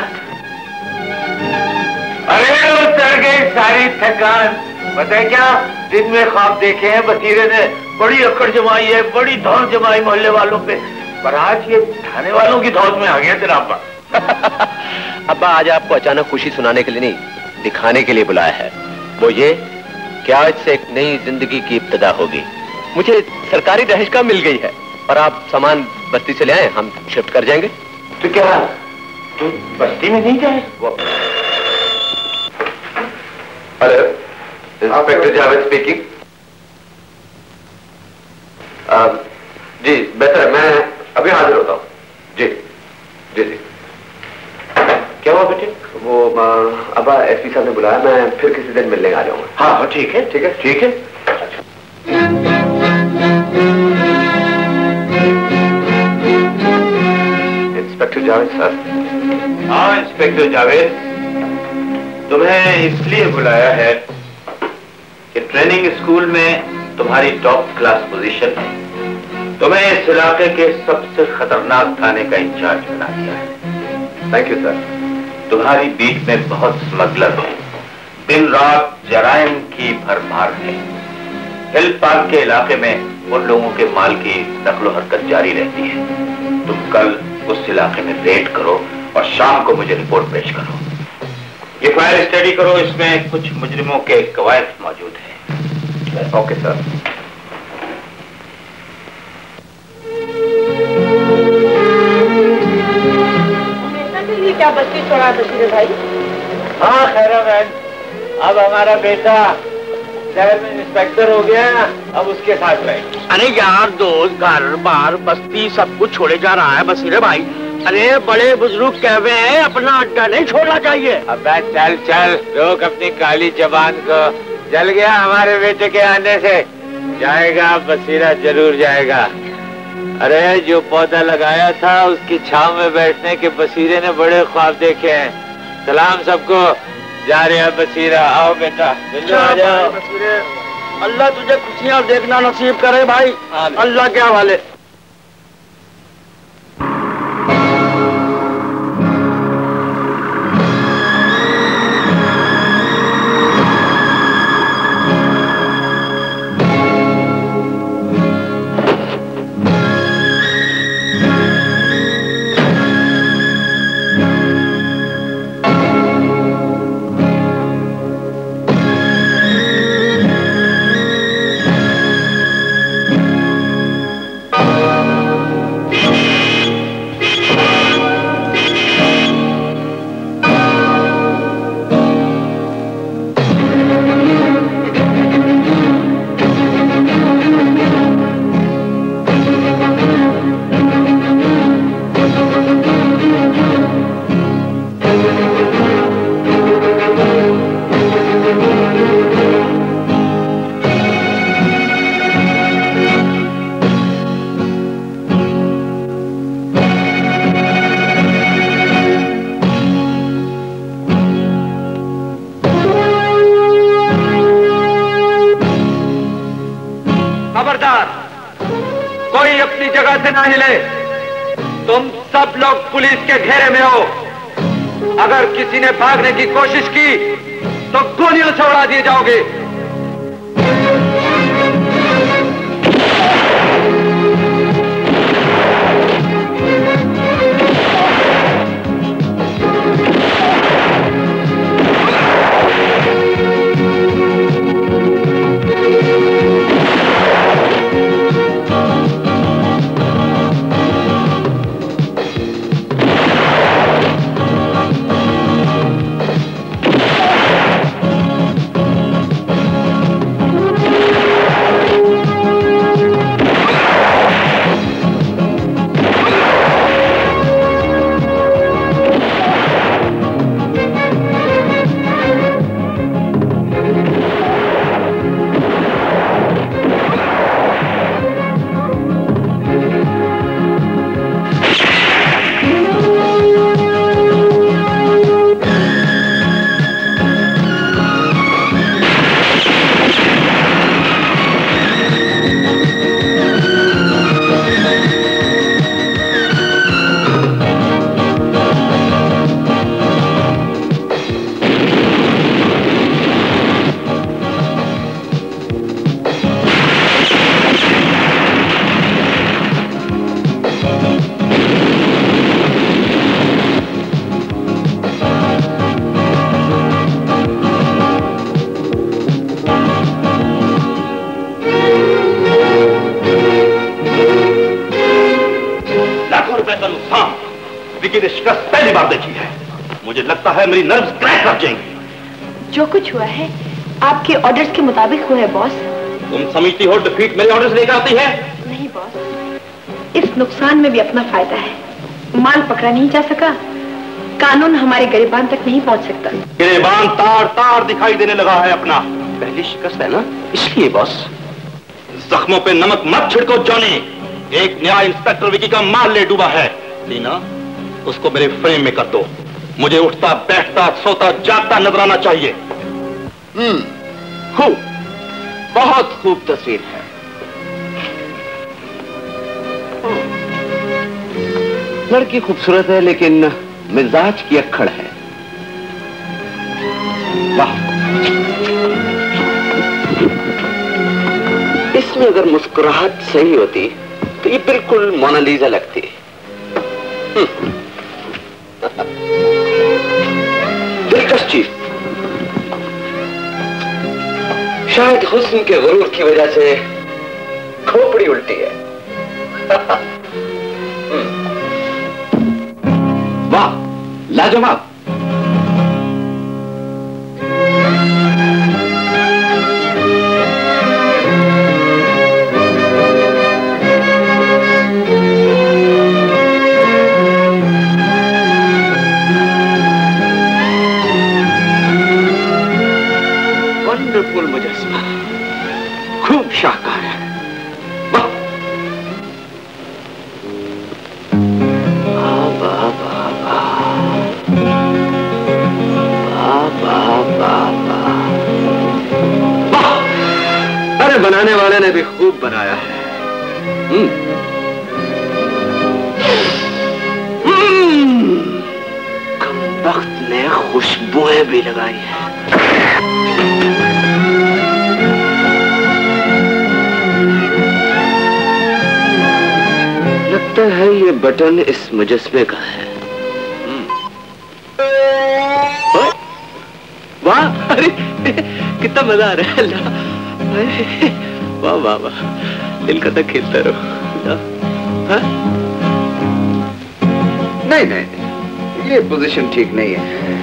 अरे उतर गई सारी थकान। पता है क्या, दिन में ख्वाब देखे हैं बशीरे ने, बड़ी अकड़ जमाई है, बड़ी धौन जमाई मोहल्ले वालों पे, पर आज ये थाने वालों की धौन में आ गया तेरा अब्बा। अब्बा आज आपको अचानक खुशी सुनाने के लिए नहीं, दिखाने के लिए बुलाया है। वो ये कि आज से एक नई जिंदगी की इब्तिदा होगी। मुझे सरकारी दहेज मिल गई है, और आप सामान बस्ती से ले आए, हम शिफ्ट कर जाएंगे। तो क्या तू बस्ती में नहीं जाए? Hello, inspector Javed speaking. जी बेहतर है, मैं अभी हाजिर होता हूँ। जी जी जी। अब्बा एसपी साहब ने बुलाया, मैं फिर किसी दिन मिलने आ जाऊंगा। हाँ हाँ ठीक है ठीक है ठीक है। Inspector Javed sir. हाँ इंस्पेक्टर जावेद, तुम्हें इसलिए बुलाया है कि ट्रेनिंग स्कूल में तुम्हारी टॉप क्लास पोजीशन है। तुम्हें इस इलाके के सबसे खतरनाक थाने का इंचार्ज बना दिया है। Thank you sir. तुम्हारी बीट में बहुत स्मगलर है, दिन रात जराइम की भरमार है। हिल पार्क के इलाके में उन लोगों के माल की नकलो हरकत जारी रहती है। तुम कल उस इलाके में रेड करो और शाम को मुझे रिपोर्ट पेश करो। ये फाइल स्टडी करो, इसमें कुछ मुजरिमों के कवायद मौजूद हैं। Okay sir. क्या बस्ती छोड़ा बशीर भाई? हाँ खैरा बहन, अब हमारा बेटा शहर में इंस्पेक्टर हो गया, अब उसके साथ रहे। अरे यार दोस्त, घर बार बस्ती सब कुछ छोड़े जा रहा है बशीर भाई। अरे बड़े बुजुर्ग कह रहे हैं अपना अड्डा नहीं छोड़ना चाहिए। अब चल चल रोक अपनी काली जबान को। जल गया हमारे बेटे के आने से, जाएगा बसीरा जरूर जाएगा। अरे जो पौधा लगाया था उसकी छांव में बैठने के बसीरे ने बड़े ख्वाब देखे हैं। सलाम सबको, जा रहे बसीरा। आओ बेटा आ जाओ। अल्लाह तुझे खुशियाँ देखना नसीब करे भाई, अल्लाह के हवाले। ना हिले। तुम सब लोग पुलिस के घेरे में हो। अगर किसी ने भागने की कोशिश की तो गोलियों से उड़ा दिए जाओगे। पहली बार देखी है। मुझे लगता है मेरी नर्व्स क्रैक कर जाएंगी। जो कुछ हुआ है आपके ऑर्डर्स के मुताबिक हुआ है बॉस। तुम समझती हो डिफीट मेरे ऑर्डर्स लेकर आती है? नहीं बॉस, इस नुकसान में भी अपना फायदा है। माल पकड़ा नहीं जा सका कानून हमारे गिरबान तक नहीं पहुंच सकता। गिरबान तार तार दिखाई देने लगा है अपना। पहली शिकस्त है ना, इसलिए बॉस। जख्मों पे नमक मत छिड़को जॉनी। एक नया इंस्पेक्टर विकी का माल ले डूबा है। लीना, उसको मेरे फ्रेम में कर दो। मुझे उठता बैठता सोता जागता नजर आना चाहिए। हम्म, खूब, बहुत खूब तस्वीर है। लड़की खूबसूरत है लेकिन मिजाज की अक्खड़ है। वाह, इसमें अगर मुस्कुराहट सही होती तो ये बिल्कुल मोनालिसा लगती। दिलकश चीज। शायद हुस्न के गुरूर की वजह से खोपड़ी उल्टी है। वाह, लाजवाब। वंडरफुल मुजस्मा, खूब शाहकार है। वाह, वाह, वाह, वाह, वाह, वाह। अरे बनाने वाले ने भी खूब बनाया है। हम्म, हम्म, कमबख्त ने खुशबुएं भी लगाई है। लगता है ये बटन इस मुजस्मे का है। वाह, अरे कितना मजा आ रहा है। अल्लाह, वाह वाह वाह, दिल का तक खेलता रहो। हाँ? नहीं नहीं, ये पोजीशन ठीक नहीं है।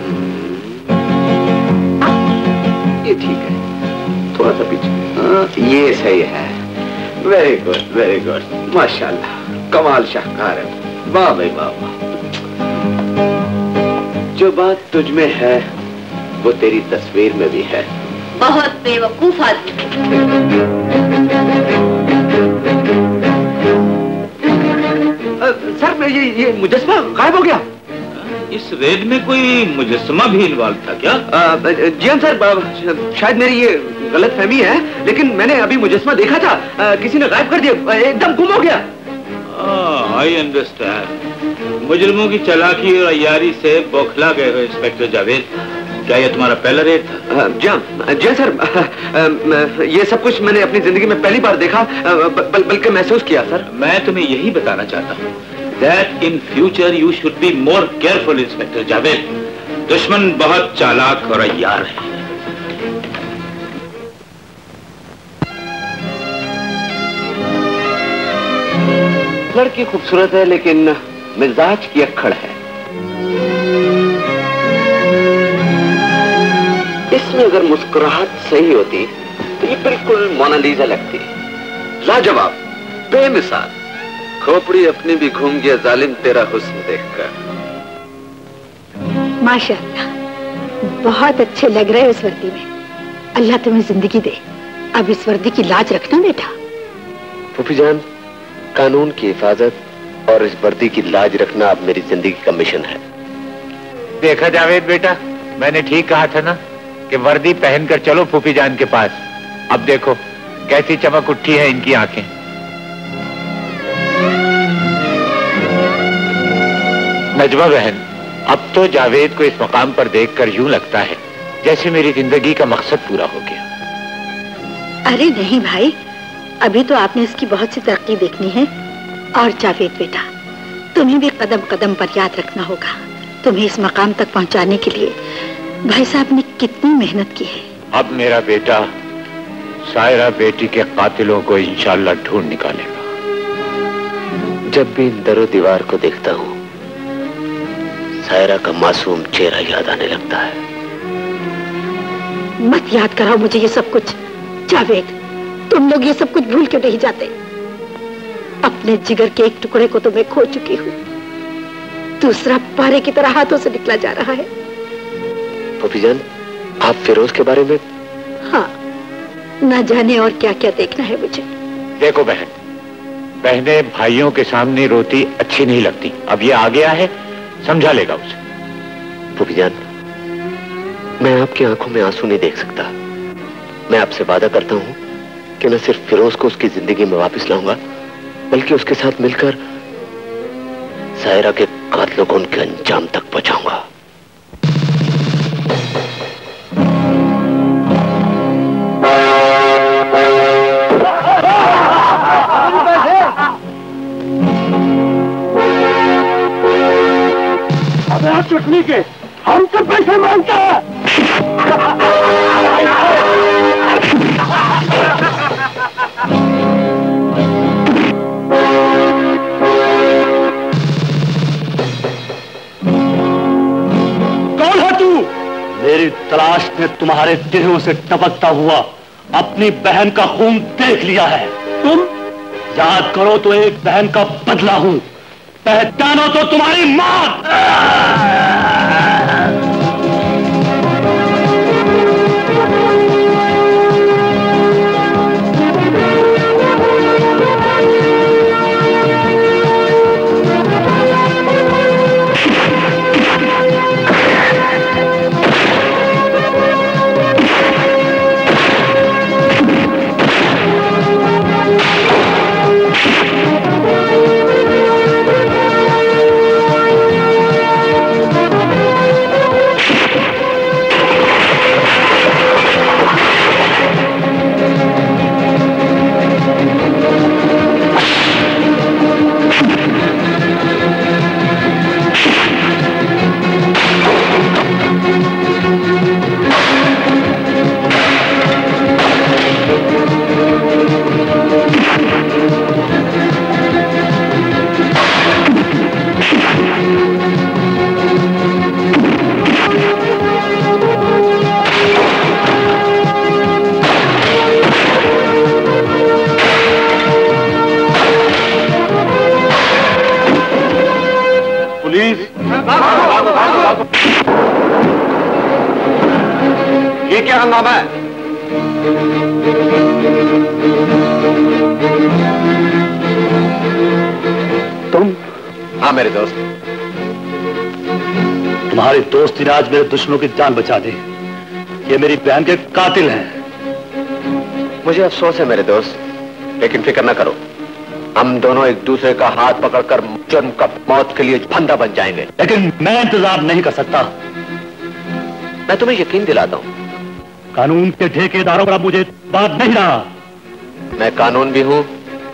ये ठीक है, थोड़ा सा पीछे। हाँ, ये सही है। वेरी गुड, वेरी गुड, माशाल्लाह, कमाल शाहकार है। वाह भाई वाह वाह। जो बात तुझ में है वो तेरी तस्वीर में भी है। बहुत बेवकूफ आदमी। सर, ये ये मुजस्मा गायब हो गया। इस रेड में कोई मुजस्मा भी इन्वॉल्व था क्या? जी हाँ सर, शायद मेरी ये गलत फहमी है, लेकिन मैंने अभी मुजस्मा देखा था। आ, किसी ने गायब कर दिया, एकदम गुम हो गया। I understand. मुजरिमों की चालाकी और अय्यारी से बौखला गए हो इंस्पेक्टर जावेद। क्या ये तुम्हारा पहला रेड था? जी हाँ जी सर, ये सब कुछ मैंने अपनी जिंदगी में पहली बार देखा, बल, बल्कि महसूस किया सर। मैं तुम्हें यही बताना चाहता हूँ that in future you should be more careful, inspector Javed. दुश्मन बहुत चालाक और अय्यार है। लड़की खूबसूरत है लेकिन मिजाज की अक्खड़ है। इसमें अगर मुस्कुराहट सही होती तो ये बिल्कुल मोनालिसा लगती। लाजवाब, बेमिसाल। खोपड़ी अपनी भी घूम गया जालिम तेरा हुस्न देखकर। माशाअल्लाह, बहुत अच्छे लग रहे हो इस वर्दी में। अल्लाह तुम्हें जिंदगी दे। अब इस वर्दी की लाज रखना बेटा। फूफी जान, कानून की हिफाजत और इस वर्दी की लाज रखना अब मेरी जिंदगी का मिशन है। देखा जावेद बेटा, मैंने ठीक कहा था ना कि वर्दी पहनकर चलो फूफी जान के पास। अब देखो कैसी चमक उठी है इनकी आंखें। नजमा बहन, अब तो जावेद को इस मकाम पर देखकर यूं लगता है जैसे मेरी जिंदगी का मकसद पूरा हो गया। अरे नहीं भाई, अभी तो आपने इसकी बहुत सी तरक्की देखनी है। और जावेद बेटा, तुम्हें भी कदम कदम पर याद रखना होगा, तुम्हें इस मकाम तक पहुंचाने के लिए भाई साहब ने कितनी मेहनत की है। अब मेरा बेटा सायरा बेटी के कातिलों को इंशाल्लाह ढूंढ निकालेगा। जब भी इन दरो दीवार को देखता हूँ सायरा का मासूम चेहरा याद आने लगता है। मत याद कराओ मुझे ये सब कुछ। जावेद, तुम लोग ये सब कुछ भूल क्यों नहीं जाते? अपने जिगर के एक टुकड़े को तो मैं खो चुकी हूँ, दूसरा पारे की तरह हाथों से निकला जा रहा है। फूफी जान, आप फिरोज के बारे में? हाँ, न जाने और क्या क्या देखना है मुझे। देखो बहन, बहनें भाइयों के सामने रोती अच्छी नहीं लगती। अब ये आ गया है, समझा लेगा उसे। फूफी जान, मैं आपकी आंखों में आंसू नहीं देख सकता। मैं आपसे वादा करता हूं कि न सिर्फ फिरोज को उसकी जिंदगी में वापस लाऊंगा, बल्कि उसके साथ मिलकर सायरा के कातलों को उनके अंजाम तक पहुंचाऊंगा। अबे चटनी के हमसे पैसे मांगता है। मेरी तलाश में तुम्हारे दिलों से टपकता हुआ अपनी बहन का खून देख लिया है। तुम याद करो तो एक बहन का बदला हूं, पहचानो तो तुम्हारी मौत। ये क्या हंगामा है? तुम? हाँ मेरे दोस्त। तुम्हारी दोस्ती ने आज मेरे दुश्मनों की जान बचा दी। ये मेरी बहन के कातिल हैं। मुझे अफसोस है मेरे दोस्त, लेकिन फिक्र न करो, हम दोनों एक दूसरे का हाथ पकड़कर जुर्म का मौत के लिए फंदा बन जाएंगे। लेकिन मैं इंतजार नहीं कर सकता। मैं तुम्हें यकीन दिलाता हूं, कानून के ठेकेदारों का मुझे बात नहीं रहा। मैं कानून भी हूं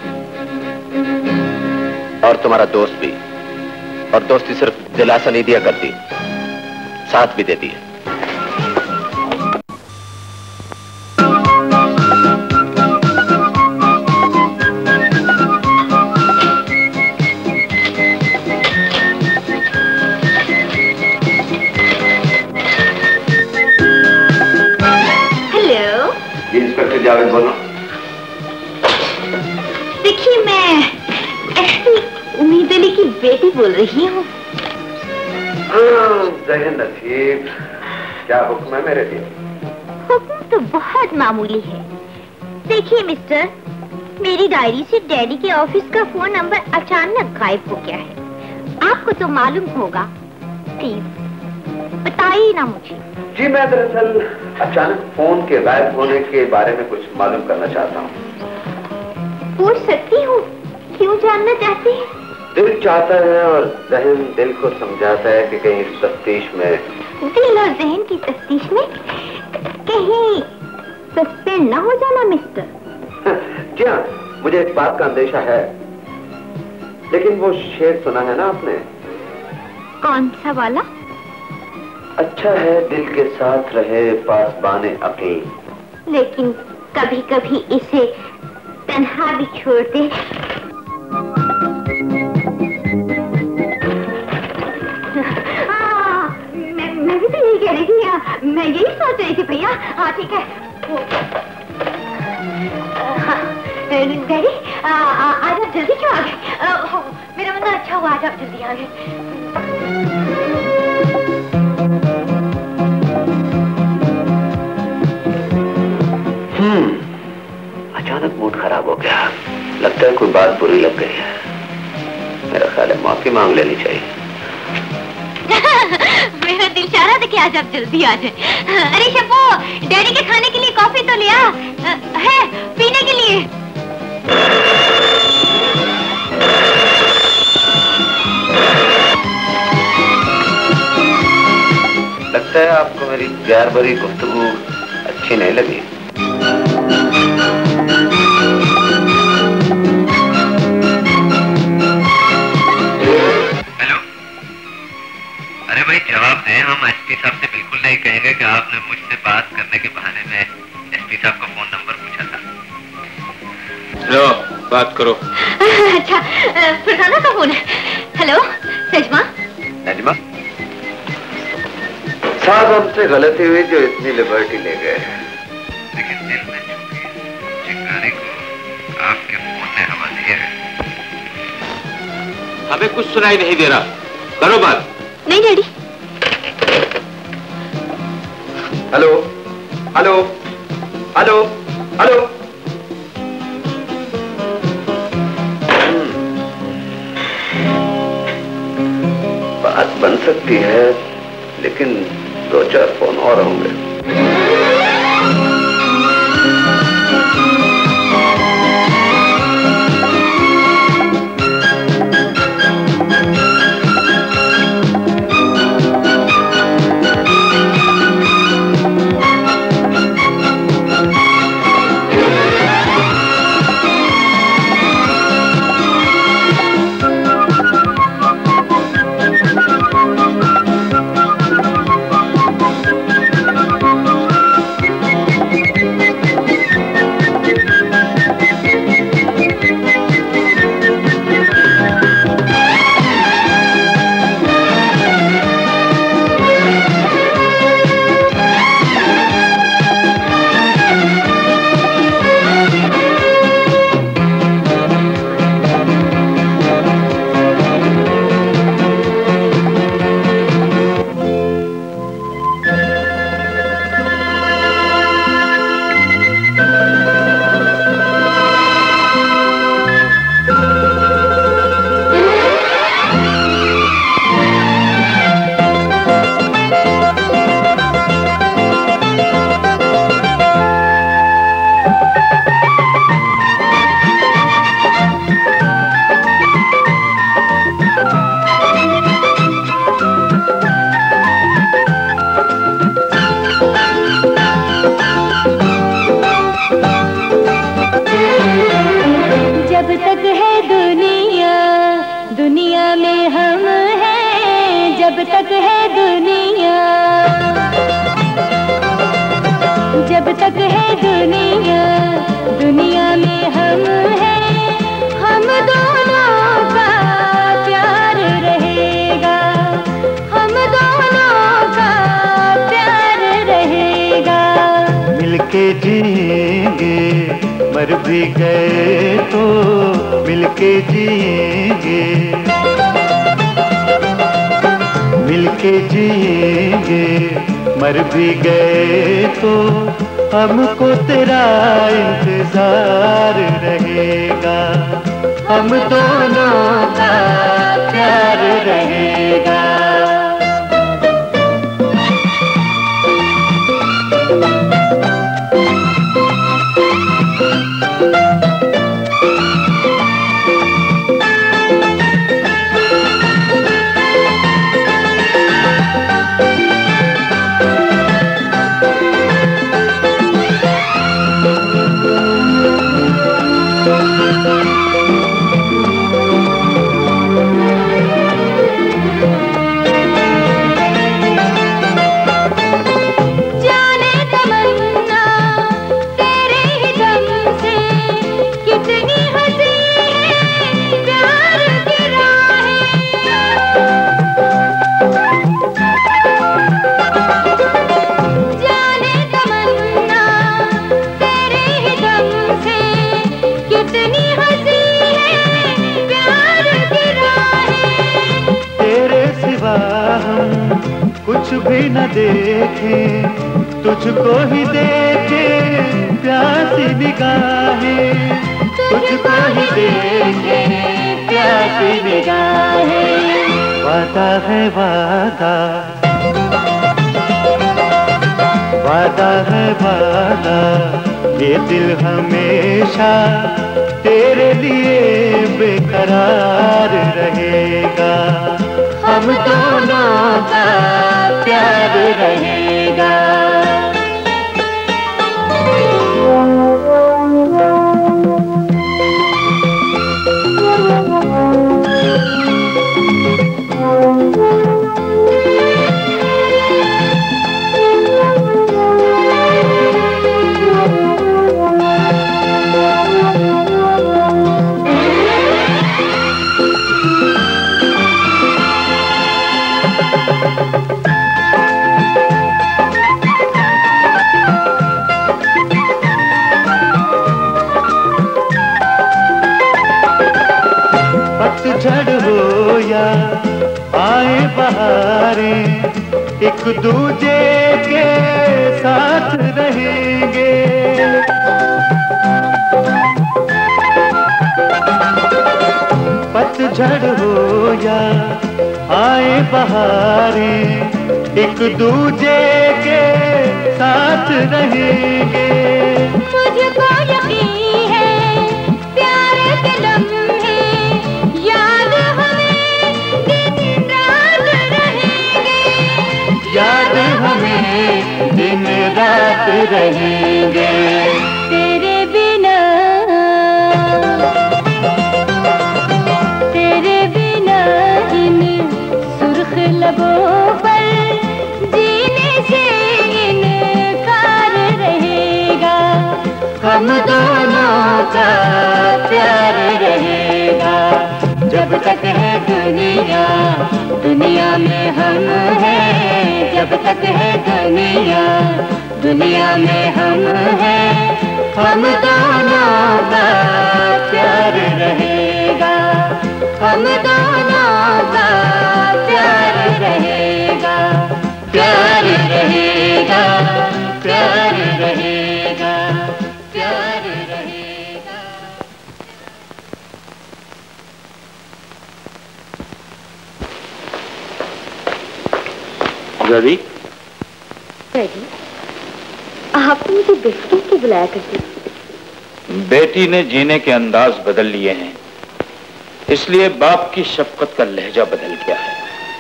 और तुम्हारा दोस्त भी, और दोस्ती सिर्फ दिलासा नहीं दिया करती, साथ भी देती है। इंस्पेक्टर जावेद बोलो। देखिए, मैं उम्मीद अली की बेटी बोल रही हूँ। जहीन नसीब, क्या हुक्म है मेरे लिए? हुक्म तो बहुत मामूली है। देखिए मिस्टर, मेरी डायरी से डैडी के ऑफिस का फोन नंबर अचानक गायब हो गया है। आपको तो मालूम होगा, प्लीज बताइए ना मुझे। जी मैं दरअसल अचानक फोन के गायब होने के बारे में कुछ मालूम करना चाहता हूँ। पूछ सकती हूँ, क्यों जानना चाहते हैं? दिल चाहता है और जहन दिल को समझाता है कि कहीं इस तफ्तीश में दिल और जहन की तफ्तीश में कहीं सस्पेंड ना हो जाना मिस्टर। जी हाँ, मुझे इस बात का अंदेशा है, लेकिन वो शेर सुना है ना आपने? कौन सा वाला? अच्छा है दिल के साथ रहे पासबाने अकील, लेकिन कभी कभी इसे तन्हा भी छोड़ दे। आ, मैं, मैं भी तो यही कह रही थी, मैं यही सोच रही थी भैया। हाँ ठीक है डैडी, आज आप जल्दी क्यों आ गए? मेरा मतलब अच्छा हुआ, आज आप जल्दी आ गए। हम्म, अचानक मूड खराब हो गया। लगता है कोई बात बुरी लग गई है। मेरा ख्याल है माफी मांग लेनी चाहिए। मेरा दिल चाह रहा था कि आज आप जल्दी आ जाए। अरे शप्पू, डैडी के खाने के लिए कॉफी तो लिया है, पीने के लिए। लगता है आपको मेरी प्यार भरी गुफ्तगू अच्छी नहीं लगी। हेलो, अरे भाई जवाब दें। हम एसपी साहब से बिल्कुल नहीं कहेंगे कि आपने मुझसे बात करने के बहाने में एसपी साहब का फोन नंबर पूछा था। लो बात करो। अच्छा, फरजाना का फोन है। हेलो सजमा। नजमा साहब, हमसे गलती हुई जो इतनी लिबर्टी ले गए, लेकिन दिल में चुकी चिंगारी को आपके फोन ने हवा दिया है। हमें कुछ सुनाई नहीं दे रहा, करो बात। नहीं daddy. Hello hello hello hello. बात बन सकती है, लेकिन दो चार फोन और होंगे। हमको तेरा इंतजार रहेगा, हम दोनों का प्यार रहेगा। भी न देखे, तुझको ही देखे प्यासी निगाहें, तुझको ही देखे प्यासी निगाहें। वादा है वादा, वादा है वादा, ये दिल हमेशा तेरे लिए बेकरार रहेगा। हम दोनों का प्यार रहेगा। पतझड़ हो या आए बहारें, एक दूजे के साथ रहेंगे। पतझड़ हो या आए बहारें, एक दूजे के साथ रहेंगे। मुझको यकीन है प्यार के लम्हे याद हमें दिन रात रहेंगे, याद हमें दिन रात रहेंगे। तेरे बिना तेरे बिना इन सुर्ख लबों पर जीने से इनकार रहेगा। हम दोनों का प्यार रहेगा। जब तक है दुनिया, दुनिया में हम हैं। जब तक है दुनिया, दुनिया में हम हैं। हम दोनों का प्यार रहेगा। हम दोनों का प्यार रहेगा। प्यार रहेगा, प्यार रहेगा, प्यार रहेगा। रवि, डैडी, आपने मुझे बेटी की बुलाया करती। बेटी ने जीने के अंदाज बदल लिए हैं, इसलिए बाप की शफकत का लहजा बदल गया है।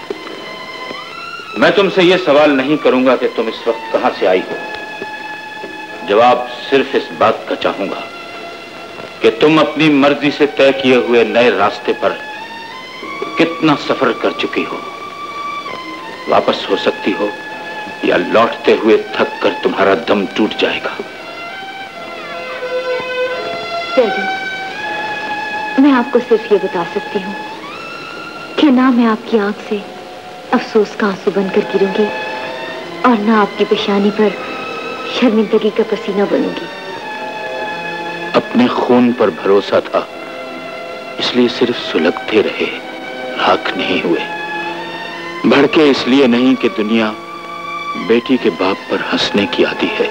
मैं तुमसे यह सवाल नहीं करूंगा कि तुम इस वक्त कहां से आई हो। जवाब सिर्फ इस बात का चाहूंगा कि तुम अपनी मर्जी से तय किए हुए नए रास्ते पर कितना सफर कर चुकी हो। वापस हो सकती हो या लौटते हुए थक कर तुम्हारा दम टूट जाएगा। डैडी, मैं आपको सिर्फ ये बता सकती हूँ कि ना मैं आपकी आंख से अफसोस का आंसू बनकर गिरूंगी और ना आपकी पेशानी पर शर्मिंदगी का पसीना बनूंगी। अपने खून पर भरोसा था, इसलिए सिर्फ सुलगते रहे, राख नहीं हुए। भड़के इसलिए नहीं कि दुनिया बेटी के बाप पर हंसने की आदी है।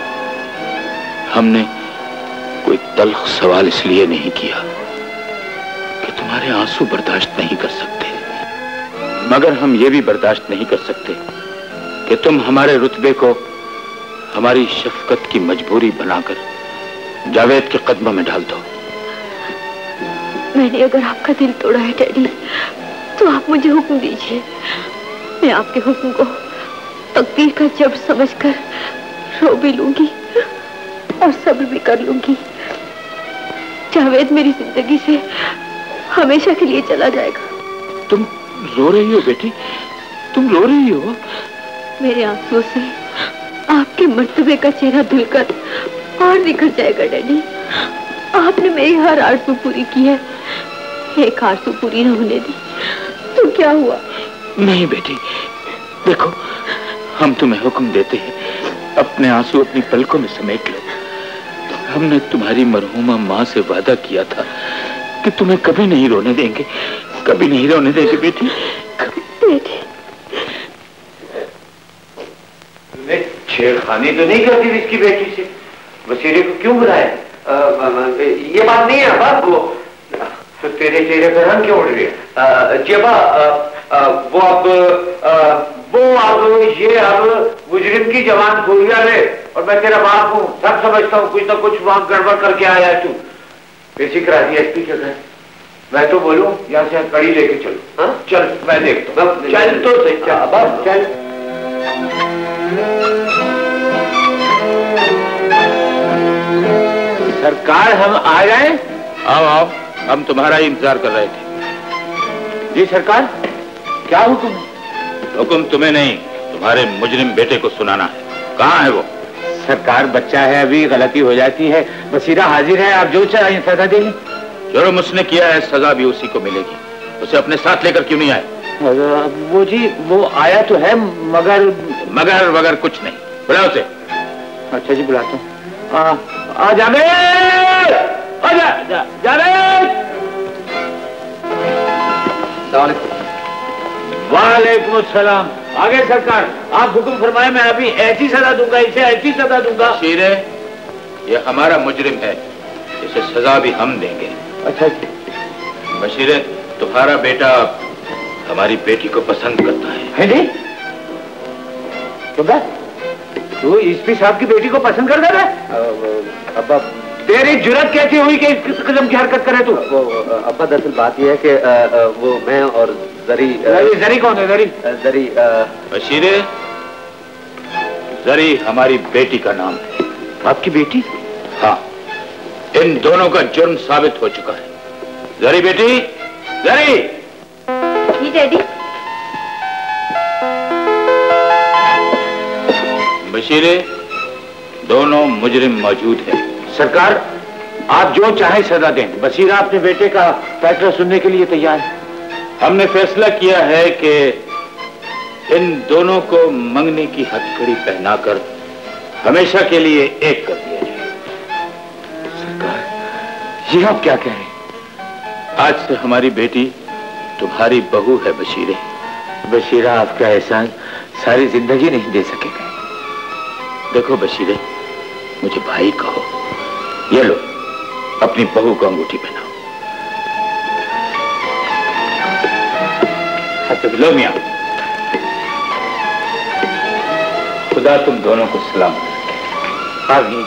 हमने कोई तल्ख सवाल इसलिए नहीं किया कि तुम्हारे आंसू बर्दाश्त नहीं कर सकते, मगर हम ये भी बर्दाश्त नहीं कर सकते कि तुम हमारे रुतबे को हमारी शफकत की मजबूरी बनाकर जावेद के कदमों में डाल दो। मैंने अगर आपका दिल तोड़ा है डैडी, तो आप मुझे हुक्म दीजिए। मैं आपके हुक्म को तकदीर का जब समझकर रो भी लूंगी और सब्र भी कर लूंगी। जावेद मेरी जिंदगी से हमेशा के लिए चला जाएगा। तुम रो रही हो बेटी, तुम रो रही हो? मेरे आंसुओं से आपके मर्तबे का चेहरा धुलकर और निखर जाएगा डैडी। आपने मेरी हर आरज़ू पूरी की है, एक आरज़ू पूरी न होने दी तो क्या हुआ? नहीं बेटी, देखो हम तुम्हें हुक्म देते हैं, अपने आंसू अपनी पलकों में समेट लो। हमने तुम्हारी मरहूमा माँ से वादा किया था कि तुम्हें कभी नहीं रोने देंगे, कभी नहीं रोने देंगे बेटी। बेटी, छेड़खानी तो नहीं करती इसकी बेटी से? वसीले को क्यों बुलाया? ये बात नहीं है बाप। वो तो तेरे चेहरे पर रंग क्यों उड़ रही है? जेबा वो अब आ, वो अब ये अब मुजरिम की जवान गोलियां ले, और मैं तेरा बाप हूँ, सब समझता हूँ। कुछ ना कुछ वहां गड़बड़ करके आया तू। बेसिक करा दिया एसपी के घर। मैं तो बोलूं यहाँ से कड़ी लेके चलो। हाँ चल, मैं देखता हूँ। चल तो सही, चल चल। सरकार हम आ जाए? आओ आओ, हम तुम्हारा ही इंतजार कर रहे थे। जी सरकार, क्या हुक्म? हुक्म तुम्हें नहीं, तुम्हारे मुजरिम बेटे को सुनाना है। कहाँ है वो? सरकार बच्चा है, अभी गलती हो जाती है। बसीरा हाजिर है, आप जो चाहें सजा देंगे। जुर्म उसने किया है, सजा भी उसी को मिलेगी। उसे अपने साथ लेकर क्यों नहीं आए? वो जी वो आया तो है, मगर मगर वगर कुछ नहीं। बुलाओ उसे। अच्छा जी बुलाता हूँ। आ जावे, आ जा, जा, जावे। वालेकुम सलाम। आगे सरकार, आप हुक्म फरमाए, मैं अभी ऐसी सजा दूंगा, इसे ऐसी सजा दूंगा। शीरे, ये हमारा मुजरिम है, इसे सजा भी हम देंगे। अच्छा बशीरे, तुम्हारा बेटा हमारी बेटी को पसंद करता है। है जी? तुम तू एसपी साहब की बेटी को पसंद कर रहा है? अब्बा तेरी जुर्रत कैसी हुई कि इस किस्म की हरकत करे तू? वो अब्बा दरअसल बात यह है कि आ, आ, वो मैं और जरी जरी, जरी कौन है? जरी जरी बशीरे, जरी हमारी बेटी का नाम है। आपकी बेटी? हाँ, इन दोनों का जुर्म साबित हो चुका है। जरी बेटी, जरी। जी डैडी। बशीरे, दोनों मुजरिम मौजूद हैं। सरकार, आप जो चाहे सजा दें। बशीरा अपने बेटे का फैसला सुनने के लिए तैयार है। हमने फैसला किया है कि इन दोनों को मंगनी की हथकड़ी पहनाकर हमेशा के लिए एक कर दिया जाए। सरकार, ये आप क्या कह रहे हैं? आज से हमारी बेटी तुम्हारी बहू है बशीरे। बशीरा, आपका एहसान सारी जिंदगी नहीं दे सकेगा। देखो बशीरे, मुझे भाई कहो। ये लो, अपनी बहू को अंगूठी पहनाओ। लो मियां, खुदा तुम दोनों को सलामत रखे। आमीन।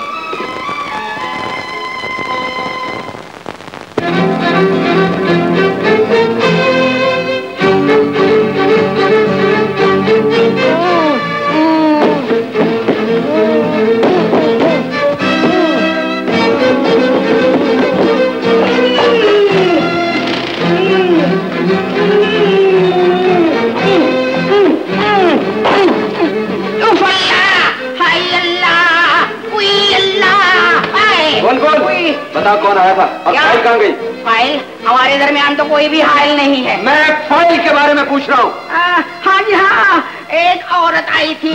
बता कौन आया था? अब फाइल कहाँ गई? फाइल? हमारे दरमियान तो कोई भी फाइल नहीं है। मैं फाइल के बारे में पूछ रहा हूँ। हाँ जी हाँ, एक औरत आई थी।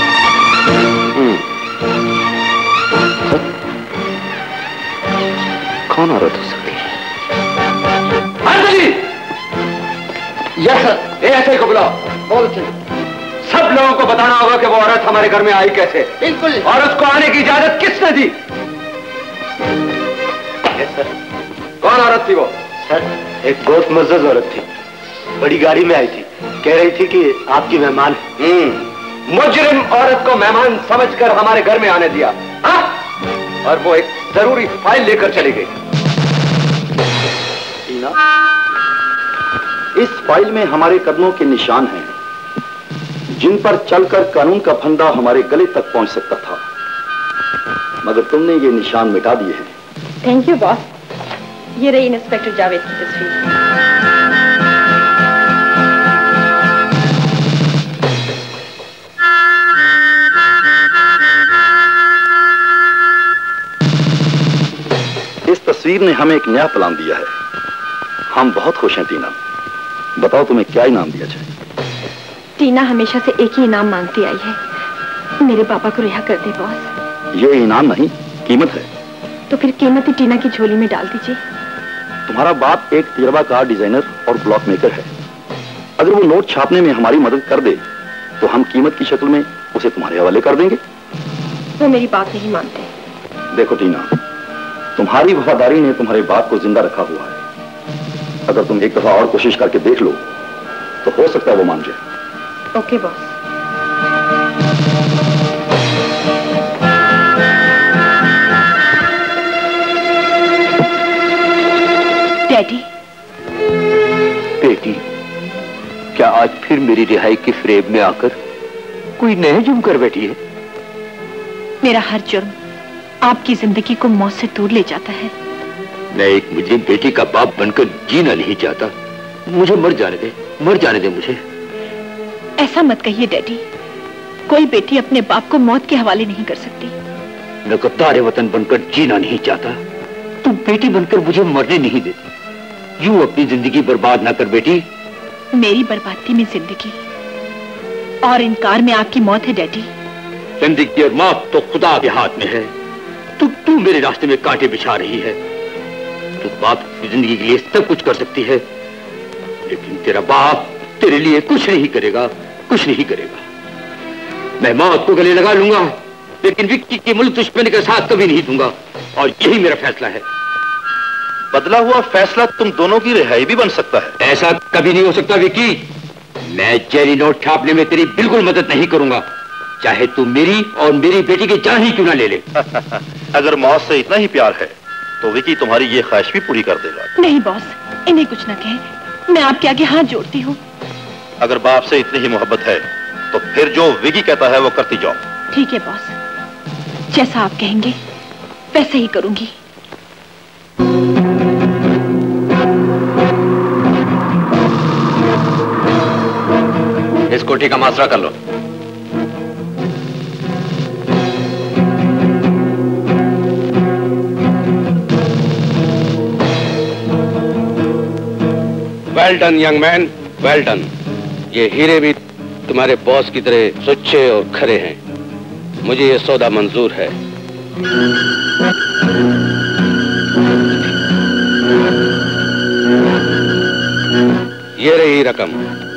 कौन औरत हो सकती है? Anjali! Yes sir. A SI को बुलाओ। बोल चल। सब लोगों को बताना होगा कि वो औरत हमारे घर में आई कैसे। बिल्कुल। और उसको आने की इजाजत किसने दी? सर। कौन औरत थी वो? सर, एक बहुत मज़ेदार औरत थी, बड़ी गाड़ी में आई थी, कह रही थी कि आपकी मेहमान। हम्म, मुजरिम औरत को मेहमान समझकर हमारे घर में आने दिया। हाँ? और वो एक जरूरी फाइल लेकर चली गई। टीना, इस फाइल में हमारे कदमों के निशान हैं, जिन पर चलकर कानून का फंदा हमारे गले तक पहुंच सकता था, मगर तुमने ये निशान मिटा दिए हैं। Thank you boss. ये रही इंस्पेक्टर जावेद की तस्वीर। इस तस्वीर ने हमें एक नया प्लान दिया है। हम बहुत खुश हैं टीना। बताओ तुम्हें क्या इनाम दिया जाए? टीना हमेशा से एक ही इनाम मांगती आई है। मेरे पापा को रिहा कर दे बॉस। ये इनाम नहीं, कीमत है। तो फिर कीमत ही टीना की झोली में डाल दीजिए। तुम्हारा बाप एक तजर्बा कार डिजाइनर और ब्लॉक मेकर है। अगर वो नोट छापने में हमारी मदद कर दे तो हम कीमत की शक्ल में उसे तुम्हारे हवाले कर देंगे। वो मेरी बात नहीं मानते। देखो टीना, तुम्हारी वफादारी ने तुम्हारे बाप को जिंदा रखा हुआ है। अगर तुम एक दफा और कोशिश करके देख लो तो हो सकता है वो मान जाए। Okay boss. डैडी। बेटी, क्या आज फिर मेरी रिहाई की फ्रेब में आकर कोई नए जुर्म कर बैठी है? मेरा हर जुर्म आपकी जिंदगी को मौत से दूर ले जाता है। मैं एक मुझे बेटी का बाप बनकर जीना नहीं चाहता। मुझे मर जाने दे, मर जाने दे मुझे। ऐसा मत कहिए डैडी, कोई बेटी अपने बाप को मौत के हवाले नहीं कर सकती। मैं गद्दार वतन बनकर जीना नहीं चाहता। तू बेटी बनकर मुझे मरने नहीं देती। यूं अपनी जिंदगी बर्बाद ना कर बेटी। मेरी बर्बादी में जिंदगी और इनकार में आपकी मौत है डैडी। जिंदगी और मौत तो खुदा के हाथ में है। तू तू मेरे रास्ते में कांटे बिछा रही है। तू बाप की जिंदगी के लिए सब कुछ कर सकती है, लेकिन तेरा बाप तेरे लिए कुछ नहीं करेगा, कुछ नहीं करेगा। मैं मौत को गले लगा लूंगा, लेकिन विक्की के मुल्क दुश्मनी का साथ कभी नहीं दूंगा, और यही मेरा फैसला है। बदला हुआ फैसला तुम दोनों की रिहाई भी बन सकता है। ऐसा कभी नहीं हो सकता विक्की। मैं जेरी नोट छापने में तेरी बिल्कुल मदद नहीं करूंगा, चाहे तू मेरी और मेरी बेटी की जान ही क्यों ना ले ले। अगर मौत से इतना ही प्यार है तो विकी तुम्हारी ये ख्वाहिश भी पूरी कर देगा। नहीं बॉस, इन्हें कुछ ना कहें, मैं आपके आगे हाथ जोड़ती हूँ। अगर बाप से इतनी ही मोहब्बत है तो फिर जो विकी कहता है वो करती जाओ। ठीक है बॉस, जैसा आप कहेंगे वैसे ही करूंगी। इस कोठी का मासरा कर लो। Well done young man, well done. ये हीरे भी तुम्हारे बॉस की तरह सच्चे और खरे हैं। मुझे ये सौदा मंजूर है। ये रही रकम।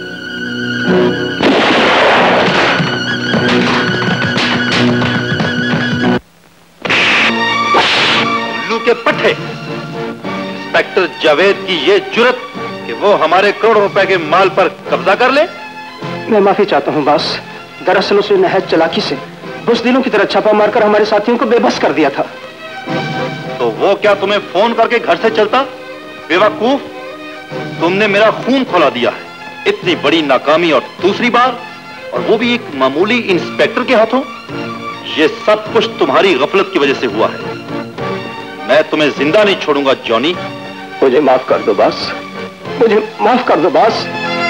उल्लू के पट्टे, इंस्पेक्टर जावेद की ये जुर्रत कि वो हमारे करोड़ों रुपए के माल पर कब्जा कर ले। मैं माफी चाहता हूँ बॉस। दरअसल उसने नहायत चालाकी से बुज़दिलों की तरह छापा मारकर हमारे साथियों को बेबस कर दिया था। तो वो क्या तुम्हें फोन करके घर से चलता? बेवकूफ, तुमने मेरा खून खौला दिया है। इतनी बड़ी नाकामी और दूसरी बार, और वो भी एक मामूली इंस्पेक्टर के हाथों। ये सब कुछ तुम्हारी गफलत की वजह से हुआ है। मैं तुम्हें जिंदा नहीं छोड़ूंगा जॉनी। मुझे माफ कर दो बॉस, मुझे माफ कर दो बॉस।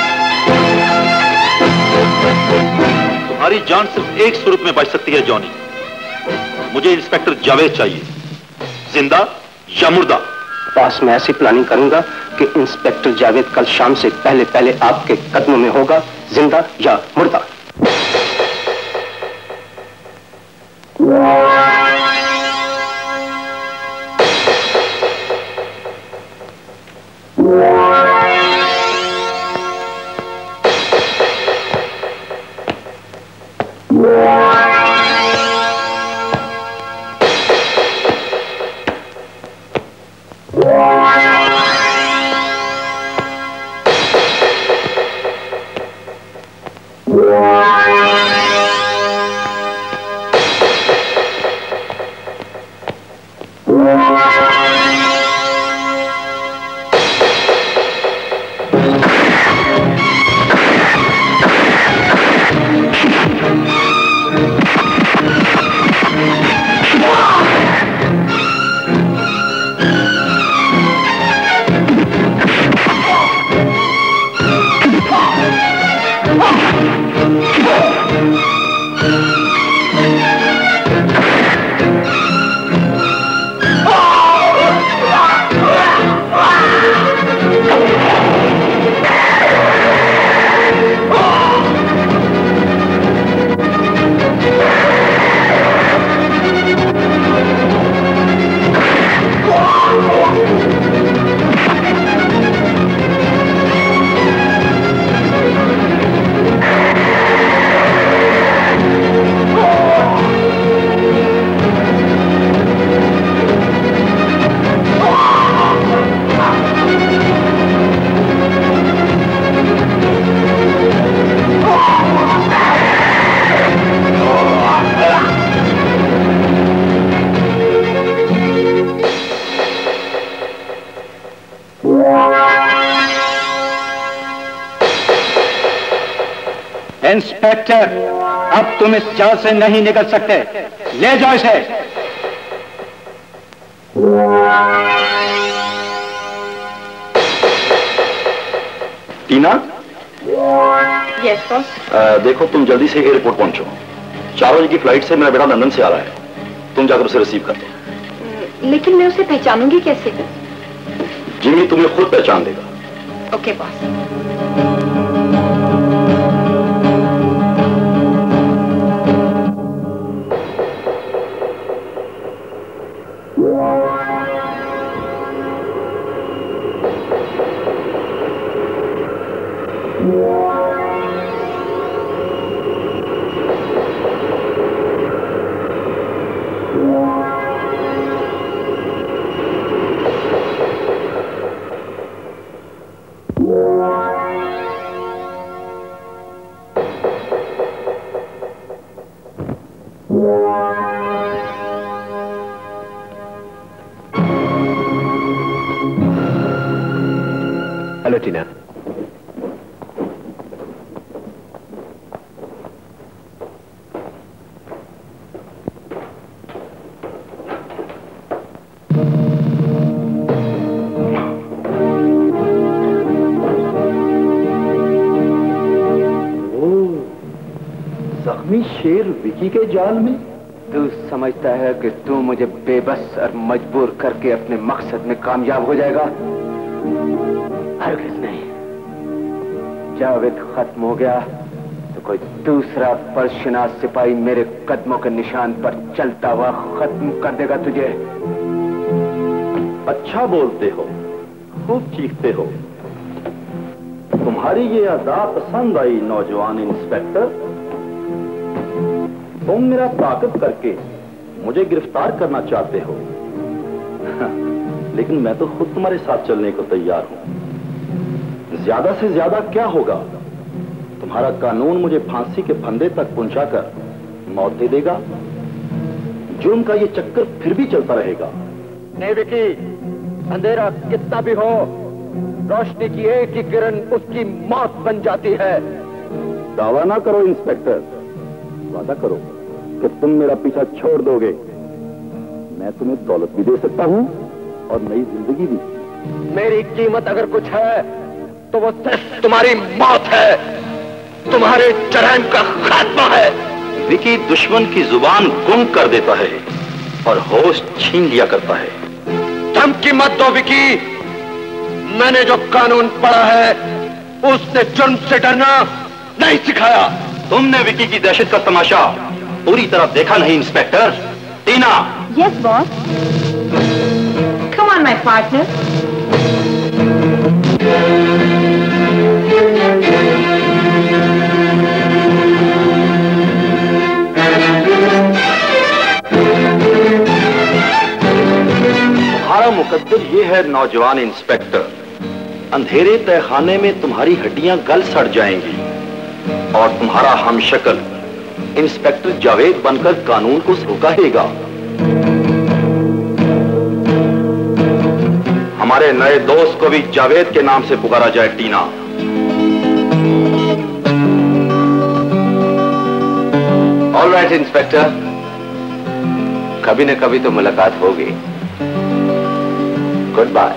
तुम्हारी जान सिर्फ एक सूरत में बच सकती है जॉनी। मुझे इंस्पेक्टर जावेद चाहिए, जिंदा या मुर्दा। बॉस, मैं ऐसी प्लानिंग करूंगा कि इंस्पेक्टर जावेद कल शाम से पहले पहले आपके कदमों में होगा, जिंदा या मुर्दा। Oh! इंस्पेक्टर, अब तुम इस जाल से नहीं निकल सकते। ले जाओ इसे। Tina, yes boss. देखो तुम जल्दी से एयरपोर्ट पहुंचो। चार बजे की फ्लाइट से मेरा बेटा लंदन से आ रहा है, तुम जाकर उसे रिसीव कर दो। लेकिन मैं उसे पहचानूंगी कैसे? जिमी तुम्हें खुद पहचान देगा। Okay boss. Hello Tina. जख्मी शेर विकी के जाल में? तू समझता है कि तू मुझे बेबस और मजबूर करके अपने मकसद में कामयाब हो जाएगा? हरगिज़ नहीं। जावेद खत्म हो गया तो कोई दूसरा फर्शनास सिपाही मेरे कदमों के निशान पर चलता हुआ खत्म कर देगा तुझे। अच्छा बोलते हो, खूब चीखते हो। तुम्हारी ये अदा पसंद आई नौजवान इंस्पेक्टर। तुम मेरा ताकत करके मुझे गिरफ्तार करना चाहते हो, लेकिन मैं तो खुद तुम्हारे साथ चलने को तैयार हूं। ज्यादा से ज्यादा क्या होगा? तुम्हारा कानून मुझे फांसी के फंदे तक पहुंचाकर मौत दे देगा। जुर्म का ये चक्कर फिर भी चलता रहेगा। नहीं विकी, अंधेरा कितना भी हो, रोशनी की एक ही किरण उसकी मौत बन जाती है। दावा ना करो इंस्पेक्टर, वादा करो कि तुम मेरा पीछा छोड़ दोगे। मैं तुम्हें दौलत भी दे सकता हूं और नई जिंदगी भी। मेरी कीमत अगर कुछ है तो वो सिर्फ तुम्हारी मौत है, तुम्हारे जराइम का खात्मा है। विकी दुश्मन की जुबान गुम कर देता है और होश छीन लिया करता है। धमकी मत दो विकी, मैंने जो कानून पढ़ा है उसने जुर्म से डरना नहीं सिखाया। तुमने विकी की दहशत का तमाशा पूरी तरह देखा नहीं inspector. Tina. Yes boss. Come on my partner. तुम्हारा मुकद्दर ये है नौजवान इंस्पेक्टर, अंधेरे तहखाने में तुम्हारी हड्डियां गल सड़ जाएंगी और तुम्हारा हमशक्ल इंस्पेक्टर जावेद बनकर कानून को सुलगाएगा। हमारे नए दोस्त को भी जावेद के नाम से पुकारा जाए। टीना। ऑल राइट इंस्पेक्टर, कभी न कभी तो मुलाकात होगी। Goodbye.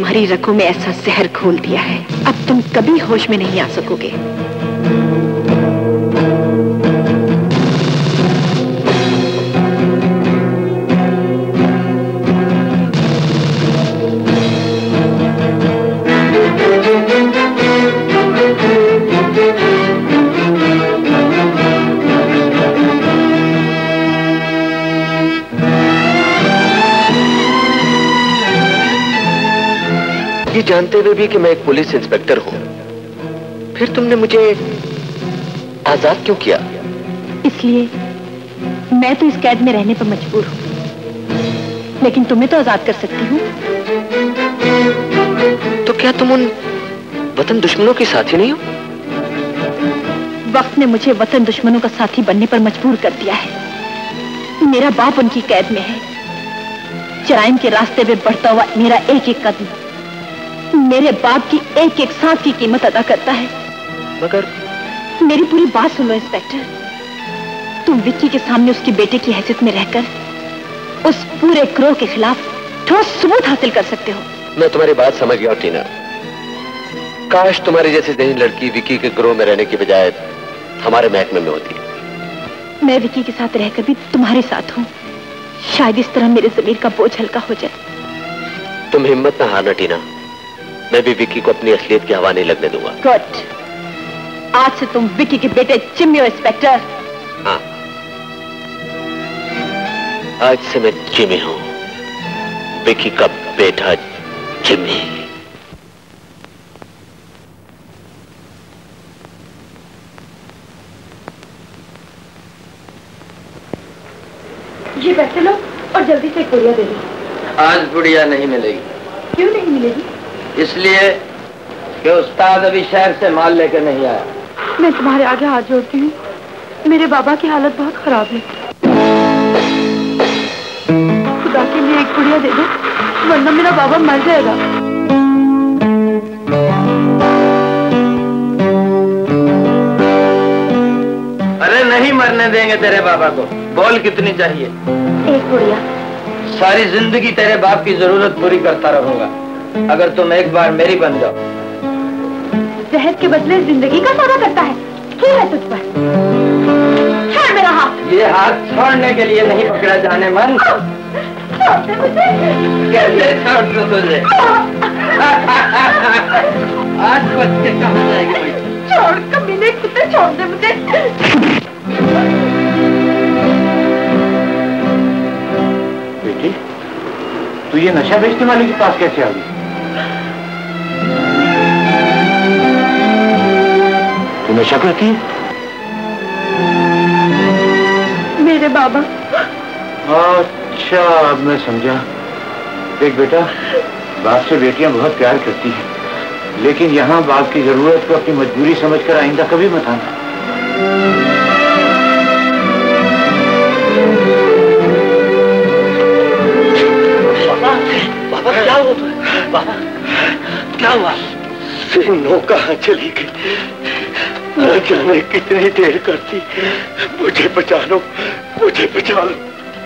तुम्हारी रगों में ऐसा जहर घोल दिया है, अब तुम कभी होश में नहीं आ सकोगे। ये जानते हुए भी कि मैं एक पुलिस इंस्पेक्टर हूं, फिर तुमने मुझे आजाद क्यों किया? इसलिए मैं तो इस कैद में रहने पर मजबूर हूं, लेकिन तुम्हें तो आजाद कर सकती हूँ। तो क्या तुम उन वतन दुश्मनों की साथी नहीं हो? वक्त ने मुझे वतन दुश्मनों का साथी बनने पर मजबूर कर दिया है। मेरा बाप उनकी कैद में है। जराइम के रास्ते पे बढ़ता हुआ मेरा एक एक कदम मेरे बाप की एक एक सांस की कीमत अदा करता है। मगर मेरी पूरी बात सुन लो इंस्पेक्टर, तुम विक्की के सामने उसके बेटे की हैसियत में रहकर उस पूरे ग्रोह के खिलाफ ठोस सबूत हासिल कर सकते हो। मैं तुम्हारी बात समझ गया टीना। काश तुम्हारी जैसी जहीन लड़की विक्की के ग्रोह में रहने की बजाय हमारे महकमे में होती। मैं विक्की के साथ रहकर भी तुम्हारे साथ हूँ, शायद इस तरह मेरे जमीर का बोझ हल्का हो जाए। तुम हिम्मत ना हारना टीना, मैं भी विक्की को अपनी असलियत की हवा नहीं लगने दूंगा। गुड, आज से तुम विक्की के बेटे जिम्मी हो इंस्पेक्टर। हाँ, आज से मैं जिम्मी हूँ, विक्की का बेटा जिम्मी। ये पैसे लो और जल्दी से एक गुड़िया दे दो। आज गुड़िया नहीं मिलेगी। क्यों नहीं मिलेगी? इसलिए कि उस्ताद अभी शहर से माल लेकर नहीं आया। मैं तुम्हारे आगे हाथ जोड़ती हूँ, मेरे बाबा की हालत बहुत खराब है। खुदा के लिए एक गुड़िया दे दो, वरना मेरा बाबा मर जाएगा। अरे नहीं मरने देंगे तेरे बाबा को। बोल कितनी चाहिए? एक गुड़िया। सारी जिंदगी तेरे बाप की जरूरत पूरी करता रहूंगा, अगर तुम एक बार मेरी बन जाओ। जहर के बदले जिंदगी का सौदा करता है, क्या है तुझ पर? छोड़ मेरा हाथ। ये हाथ छोड़ने के लिए नहीं पकड़ा जाने मन। छोड़ दे मुझे। कैसे छोड़ दूं तुझे? आज बच्चे कहाँ जाएंगे? छोड़, कमीने कुत्ते, छोड़ दे मुझे। बेटी, तू ये नशा बेचने वाले के पास कैसे आ गई? तू नशा करती है? मेरे बाबा। अच्छा, अब मैं समझा। देख बेटा, बाप से बेटियां बहुत प्यार करती हैं, लेकिन यहाँ बाप की जरूरत को अपनी मजबूरी समझकर आइंदा कभी मत आना। बाबा क्या हुआ? बाबा क्या हुआ? सिन्नो कहाँ चली गई? न जाने कितनी देर करती। मुझे बचा लो, मुझे बचा लो।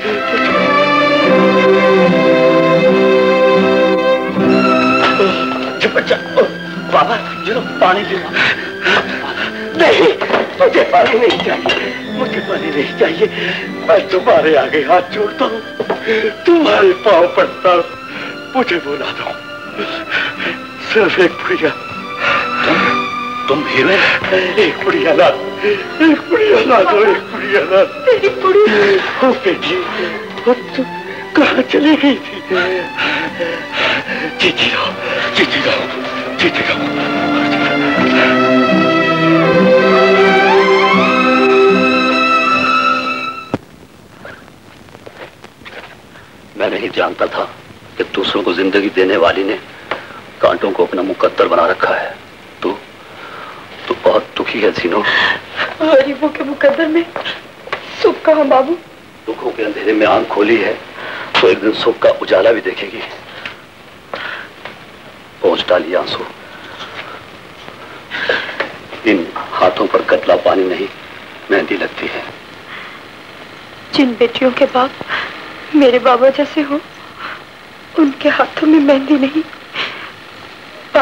मुझे बचा लो। बाबा जरा पानी दे। नहीं, मुझे पानी नहीं चाहिए, मुझे पानी नहीं चाहिए। मैं तुम्हारे आगे हाथ जोड़ता हूँ, तुम्हारे पाँव पड़ता हूँ, मुझे बुला दो। सिर्फ एक बुढ़िया। तुम तुम हीरो? एक बुढ़िया ला, एक बुढ़िया ला दो, एक बुढ़िया ला। तेरी बुढ़िया? ओ बेटी, तुम कहाँ चली गई थी? जीती रहो, जीती रहो, जीती रहो। मैं नहीं जानता था कि दूसरों को जिंदगी देने वाली ने कांटों को अपना मुकद्दर बना रखा है। तू तू बहुत दुखी है सीनो। गरीबों के मुकद्दर में सुख कहाँ बाबू? दुखों के अंधेरे में आंख खोली है तो एक दिन सुख का उजाला भी देखेगी। पहुंच डाली आंसू। इन हाथों पर कतला पानी नहीं, मेहंदी लगती है। जिन बेटियों के बाप मेरे बाबा जैसे हो, उनके हाथों में मेहंदी नहीं,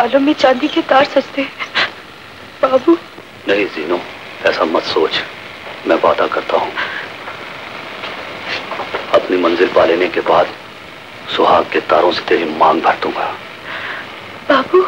बालों में चांदी के तार सजते हैं। बाबू। नहीं जीनो, ऐसा मत सोच। मैं वादा करता हूँ अपनी मंजिल पा लेने के बाद सुहाग के तारों से तेरी मांग भर दूंगा। बाबू।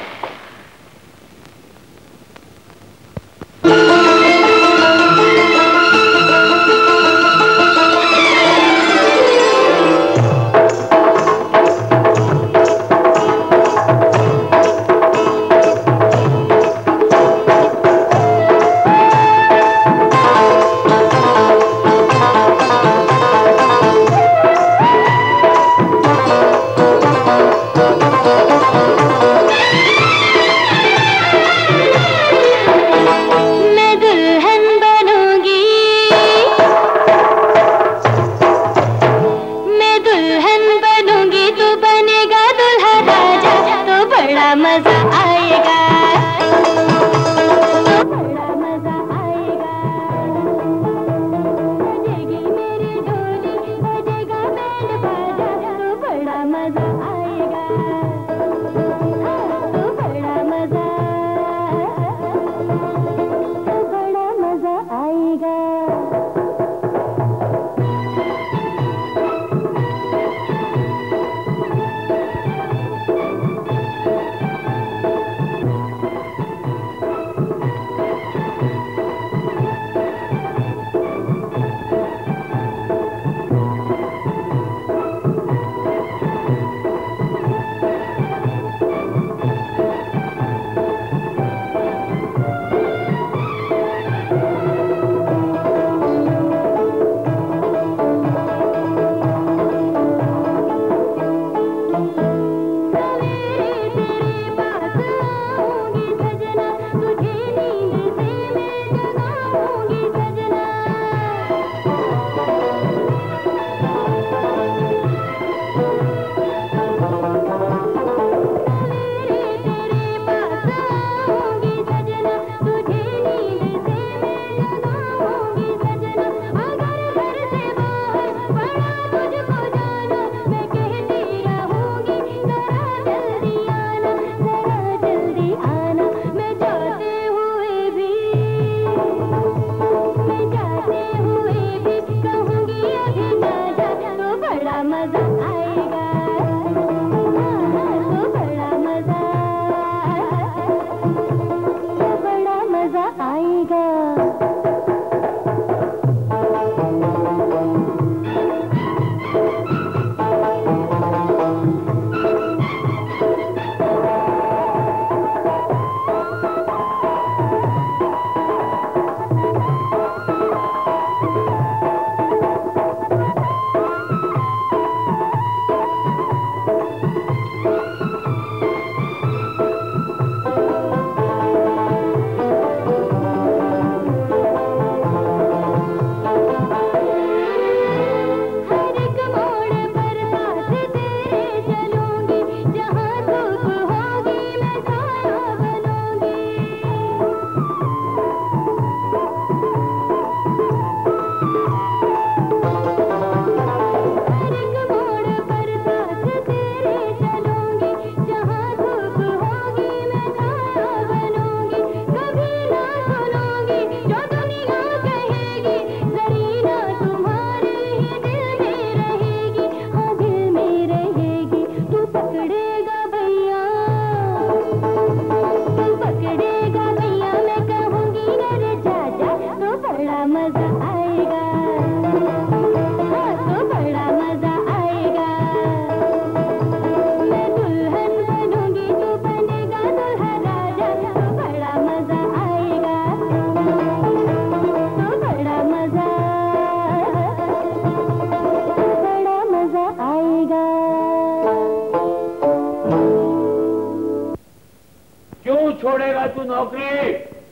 छोड़ेगा तू नौकरी?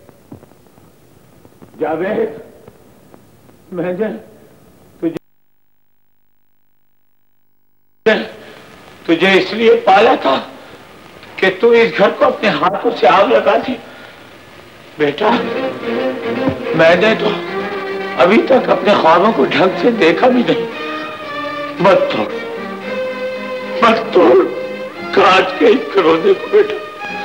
जावेद, मैंने तुझे तुझे इसलिए पाला था कि तू इस घर को अपने हाथों से आग लगा दी। बेटा, मैंने तो अभी तक अपने ख्वाबों को ढंग से देखा भी नहीं। मत तोड़, मत तोड़ कांच के इस खिलौने को बेटा।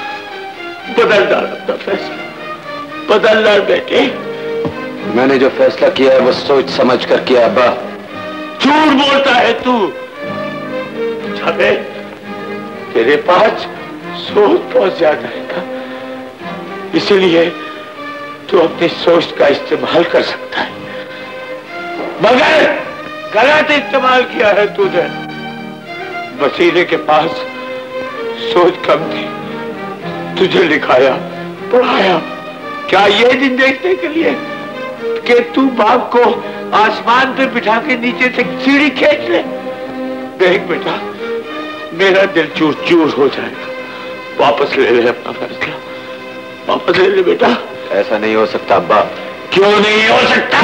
बदल डाल अपना फैसला, बदल डाल बेटे। मैंने जो फैसला किया है वो सोच समझ कर किया अब्बा। झूठ बोलता है तू। जावेद, तेरे पास सोच बहुत ज्यादा है ना, इसीलिए तू अपनी सोच का इस्तेमाल कर सकता है, मगर गलत इस्तेमाल किया है तूने। वसीले के पास सोच कम थी, तुझे लिखाया पढ़ाया, क्या ये दिन देखने के लिए कि तू बाप को आसमान पे बिठा के नीचे से सीढ़ी खींच ले। देख बेटा, मेरा दिल चूर चूर हो जाएगा, वापस ले ले अपना फैसला, वापस ले ले बेटा। ऐसा नहीं हो सकता अब्बा। क्यों नहीं हो सकता?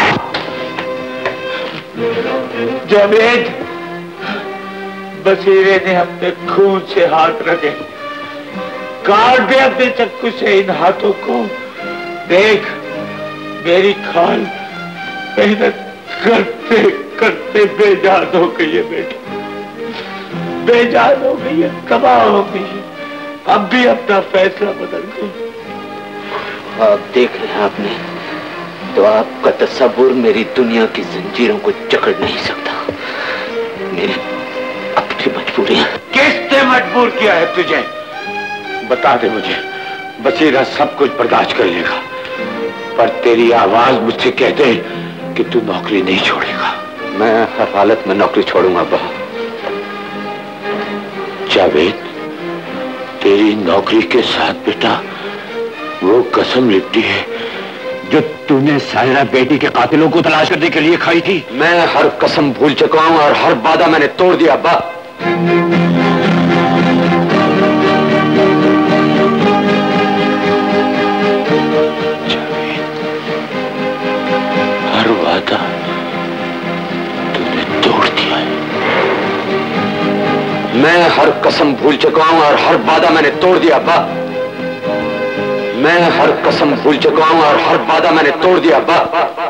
जावेद, बसीरे ने अपने खून से हाथ रखे, काट दे अपने चक्कू से इन हाथों को। देख, मेरी खाल मेहनत करते करते बेजान हो गई है बेटा, बेजान हो गई है, तबाह हो गई है। अब भी अपना फैसला बदल गई। आप देख रहे हैं आपने, तो आपका तस्वुर मेरी दुनिया की जंजीरों को जकड़ नहीं सकता। मेरी अपनी मजबूरियां। किसने मजबूर किया है तुझे? बता दे मुझे। बसीरा सब कुछ बर्दाश्त कर लेगा, पर तेरी आवाज मुझसे कह दे कि तू नौकरी नहीं छोड़ेगा। मैं हर हालत में नौकरी छोड़ूंगा अब्बा। जावेद, तेरी नौकरी के साथ बेटा वो कसम लिपटी है जो तूने सायरा बेटी के कातिलों को तलाश करने के लिए खाई थी। मैं हर कसम भूल चुका हूं और हर वादा मैंने तोड़ दिया अब्बा। हर वादा तूने तोड़ दिया है। मैं हर कसम भूल चुका हूं और हर वादा मैंने तोड़ दिया अब्बा। मैं हर कसम भूल चुका हूं और हर वादा मैंने तोड़ दिया अब्बा।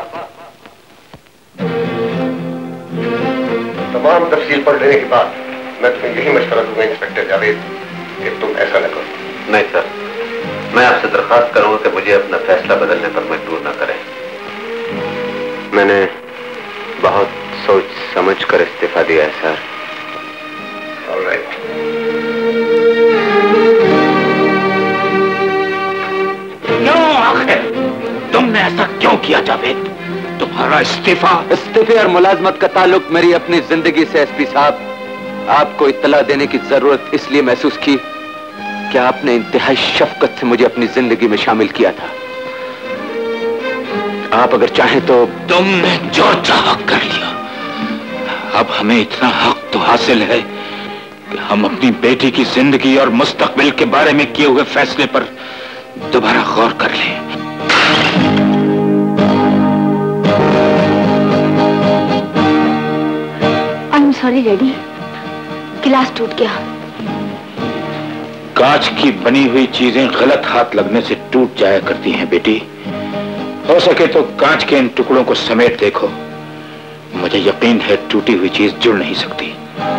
तमाम तफसील पढ़ लेने के बाद मैं तुम्हें यही मशवरा दूंगा इंस्पेक्टर जावेद कि तुम ऐसा न करो। नहीं सर, मैं आपसे दरखास्त करूंगा कि मुझे अपना फैसला बदलने पर मजबूर न करें। मैंने बहुत सोच समझ कर इस्तीफा दिया है सर। ऑलराइट। आखिर तुमने ऐसा क्यों किया जावेद? तुम्हारा इस्तीफा इस्तीफे और मुलाजमत का ताल्लुक मेरी अपनी जिंदगी से एसपी साहब। आपको इत्तला देने की जरूरत इसलिए महसूस की कि आपने इंतहाई शफकत से मुझे अपनी जिंदगी में शामिल किया था। आप अगर चाहें तो। तुमने जो चाहा कर लिया। अब हमें इतना हक तो हासिल है कि हम अपनी बेटी की जिंदगी और मुस्तकबिल के बारे में किए हुए फैसले पर दोबारा गौर कर लें। आई एम सॉरी डैडी, गिलास टूट गया। कांच की बनी हुई चीजें गलत हाथ लगने से टूट जाया करती हैं बेटी। हो सके तो कांच के इन टुकड़ों को समेट देखो। मुझे यकीन है टूटी हुई चीज जुड़ नहीं सकती।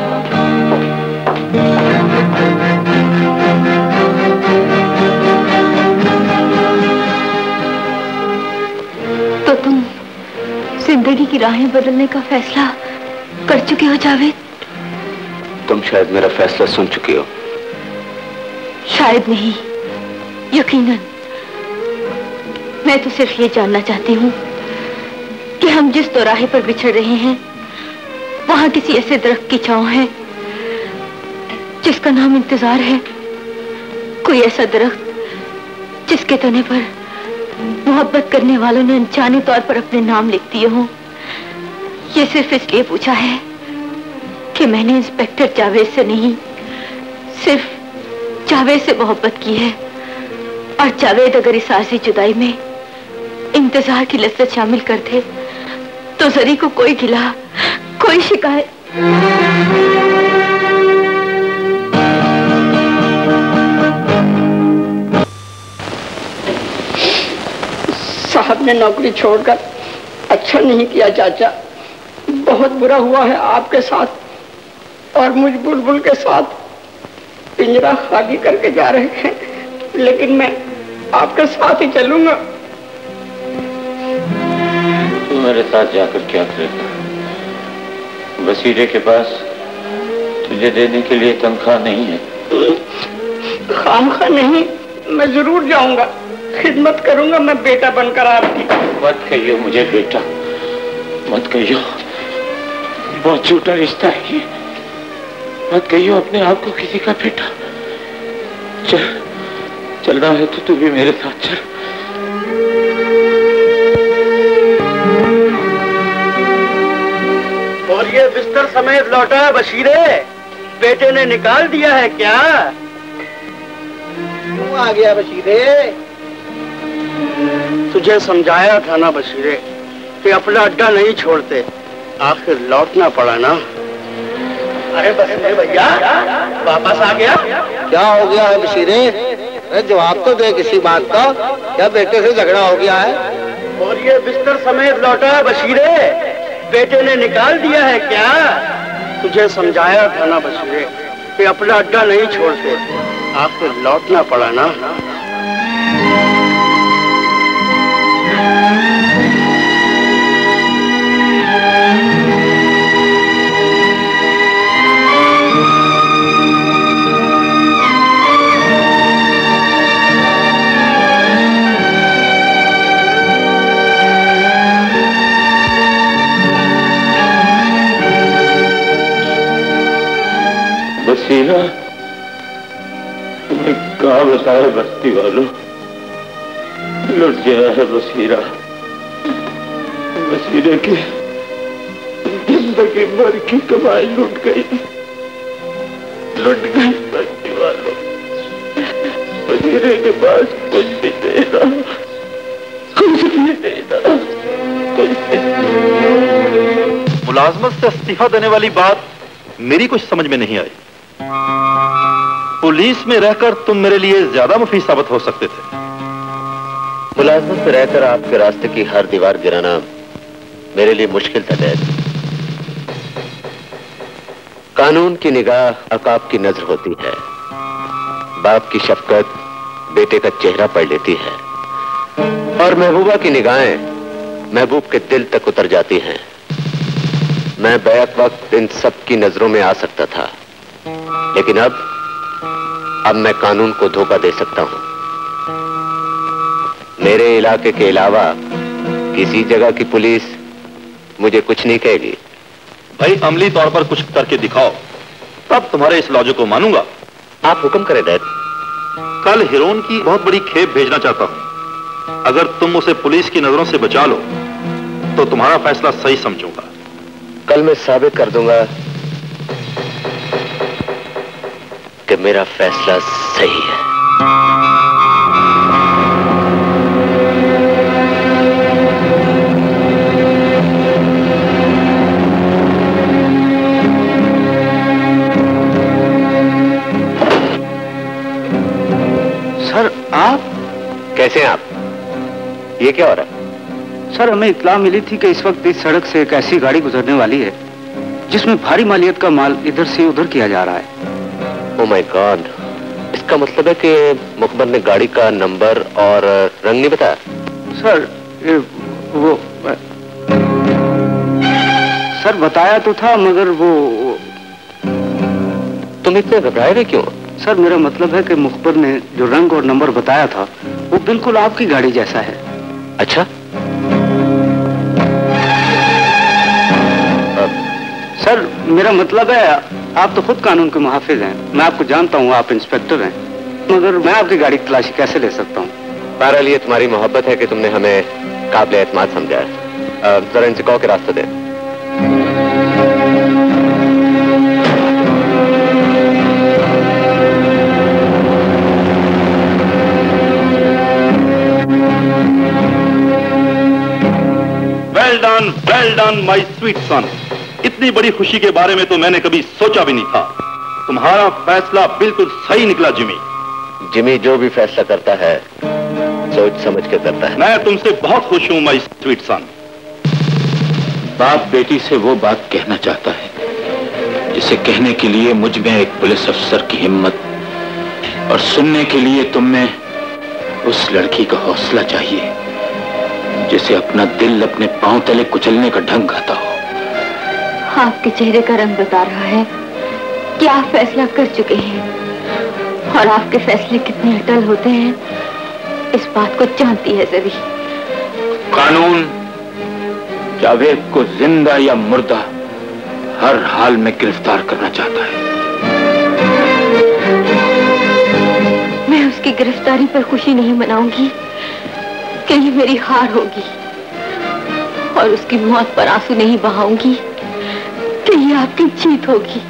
तो तुम जिंदगी की राहें बदलने का फैसला कर चुके हो जावेद? तुम शायद मेरा फैसला सुन चुकी हो। शायद नहीं, यकीनन। मैं तो सिर्फ ये जानना चाहती हूँ कि हम जिस दोराहे पर बिछड़ रहे हैं वहां किसी ऐसे दरख्त की छांव है जिसका नाम इंतजार है। कोई ऐसा दरख्त जिसके तने पर मोहब्बत करने वालों ने अनजाने तौर पर अपने नाम लिख दिए हों। ये सिर्फ इसलिए पूछा है कि मैंने इंस्पेक्टर जावेद से नहीं, सिर्फ जावेद से मोहब्बत की है। और जावेद अगर इस आरज़ी जुदाई में इंतजार की लज्जत शामिल कर दे तो जरी को कोई गिला, कोई शिकायत। साहब ने नौकरी छोड़कर अच्छा नहीं किया चाचा। बहुत बुरा हुआ है आपके साथ और मुझ बुलबुल के साथ। पिंजरा खाली करके जा रहे हैं, लेकिन मैं आपके साथ ही चलूंगा। तू मेरे साथ जाकर क्या करेगा? वसीले के पास तुझे देने के लिए तनख्वाह नहीं है। खामखा नहीं, मैं जरूर जाऊंगा, खिदमत करूंगा मैं बेटा बनकर आपकी। मत कहियो मुझे बेटा, मत कहियो, बहुत झूठा रिश्ता है ये। मत कहियो अपने आप को किसी का बेटा। चल, चलना है तो तू भी मेरे साथ चल। और ये बिस्तर समेत लौटा है बशीरे, बेटे ने निकाल दिया है क्या? क्यों आ गया बशीरे? तुझे समझाया था ना बशीरे कि अपना अड्डा नहीं छोड़ते, आखिर लौटना पड़ा ना। अरे बशीरे भैया वापस आ गया? क्या हो गया है बशीरे? अरे जवाब तो दे किसी बात का, क्या बेटे से झगड़ा हो गया है? और ये बिस्तर समेत लौटा है बशीरे, बेटे ने निकाल दिया है क्या? तुझे समझाया था ना बशीरे कि अपना अड्डा नहीं छोड़ते, आखिर लौटना पड़ा ना। बसीरा, तुम्हें कहा बताया बस्ती वालों, लुट गया है बसीरा। बसीरे की जिंदगी भर की कमाई लुट गई, लुट गई बस्ती वालों। बसीरे के पास कुछ भी नहीं रहा, कुछ भी नहीं रहा, कुछ भी। मुलाजमत से इस्तीफा देने वाली बात मेरी कुछ समझ में नहीं आई। पुलिस में रहकर तुम मेरे लिए ज्यादा मुफीद साबित हो सकते थे। मुलाजमत में रहकर आपके रास्ते की हर दीवार गिराना मेरे लिए मुश्किल था डैड। कानून की निगाह अकाब की नजर होती है, बाप की शफकत बेटे का चेहरा पढ़ लेती है, और महबूबा की निगाहें महबूब के दिल तक उतर जाती हैं। मैं बैक वक्त इन सब की नजरों में आ सकता था, लेकिन अब अब मैं कानून को धोखा दे सकता हूं। मेरे इलाके के अलावा किसी जगह की पुलिस मुझे कुछ नहीं कहेगी। भाई अमली तौर पर कुछ करके दिखाओ, तब तुम्हारे इस लॉजिक को मानूंगा। आप हुक्म करें डैड। कल हिरोन की बहुत बड़ी खेप भेजना चाहता हूं। अगर तुम उसे पुलिस की नजरों से बचा लो तो तुम्हारा फैसला सही समझूंगा। कल मैं साबित कर दूंगा कि मेरा फैसला सही है। सर आप कैसे हैं आप? ये क्या हो रहा है? सर हमें इत्तला मिली थी कि इस वक्त इस सड़क से एक ऐसी गाड़ी गुजरने वाली है जिसमें भारी मालियत का माल इधर से उधर किया जा रहा है। ओह माय गॉड, इसका मतलब है कि मुखबर ने गाड़ी का नंबर और रंग नहीं बताया? सर ये, वो सर बताया तो था, मगर वो तुम इतने घबराए हुए क्यों? सर मेरा मतलब है कि मुखबर ने जो रंग और नंबर बताया था वो बिल्कुल आपकी गाड़ी जैसा है। अच्छा, सर मेरा मतलब है आप तो खुद कानून के मुहाफिज हैं, मैं आपको जानता हूँ, आप इंस्पेक्टर हैं, मगर मैं आपकी गाड़ी की तलाशी कैसे ले सकता हूँ? बहरहाल ये तुम्हारी मोहब्बत है कि तुमने हमें काबिल एतमाद समझा है। जरा इनसे कहो कि रास्ता दें। Well done, well done my sweet son. इतनी बड़ी खुशी के बारे में तो मैंने कभी सोचा भी नहीं था। तुम्हारा फैसला बिल्कुल सही निकला जिमी। जिमी जो भी फैसला करता है सोच समझ के करता है। मैं तुमसे बहुत खुश हूं माय स्वीट सन। बाप बेटी से वो बात कहना चाहता है जिसे कहने के लिए मुझ में एक पुलिस अफसर की हिम्मत और सुनने के लिए तुम में उस लड़की का हौसला चाहिए जिसे अपना दिल अपने पांव तले कुचलने का ढंग आता हो। आपके चेहरे का रंग बता रहा है कि आप फैसला कर चुके हैं और आपके फैसले कितने अटल होते हैं इस बात को जानती है जरी। कानून जावेद को जिंदा या मुर्दा हर हाल में गिरफ्तार करना चाहता है। मैं उसकी गिरफ्तारी पर खुशी नहीं मनाऊंगी कि ये मेरी हार होगी, और उसकी मौत पर आंसू नहीं बहाऊंगी कि ये आपकी जीत होगी।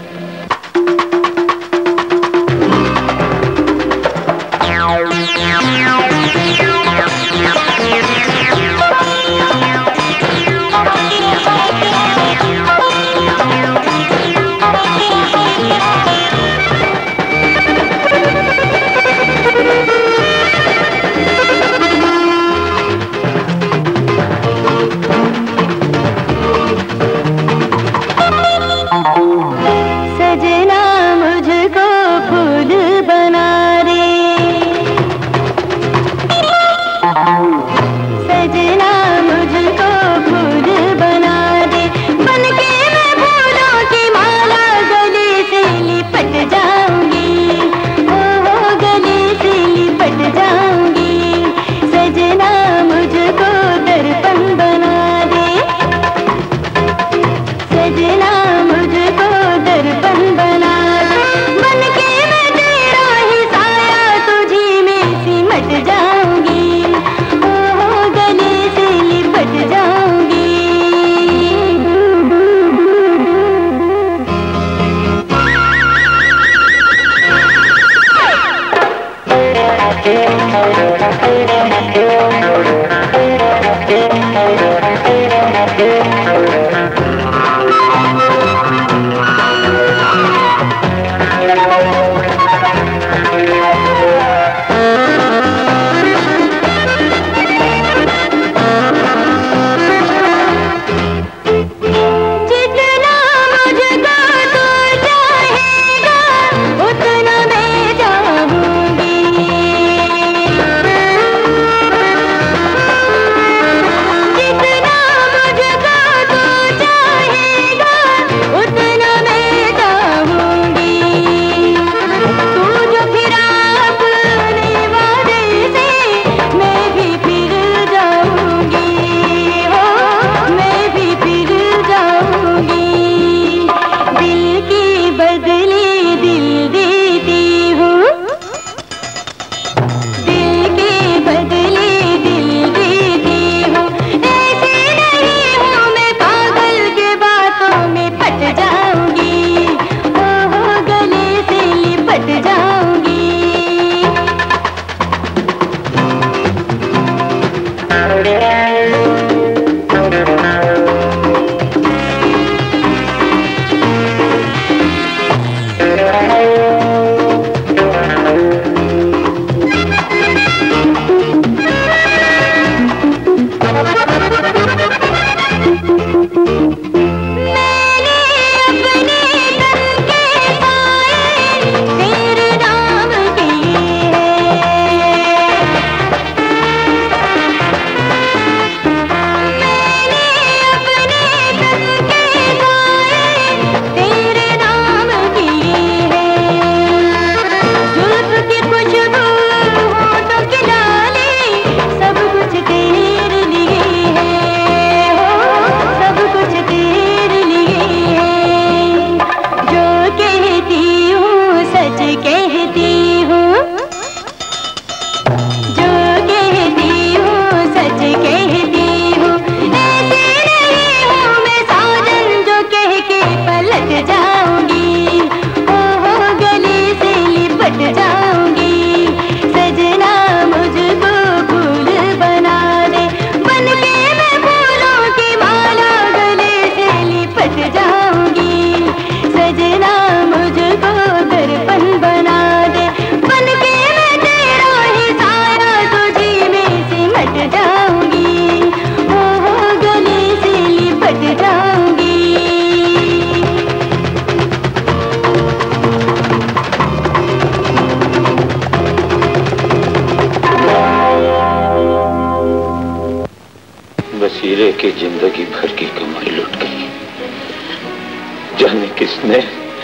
बच्चे की जिंदगी भर की कमाई लुट गई। जाने किसने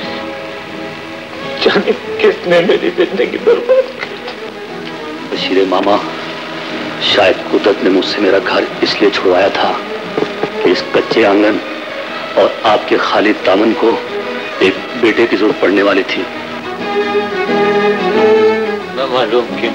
जाने किसने मेरी जिंदगी बर्बाद कर दी। बशीरे मामा, शायद कुदरत ने मुझसे मेरा घर इसलिए छुड़वाया था कि इस कच्चे आंगन और आपके खाली दामन को एक बेटे की जरूरत पड़ने वाली थी। न मालूम क्यों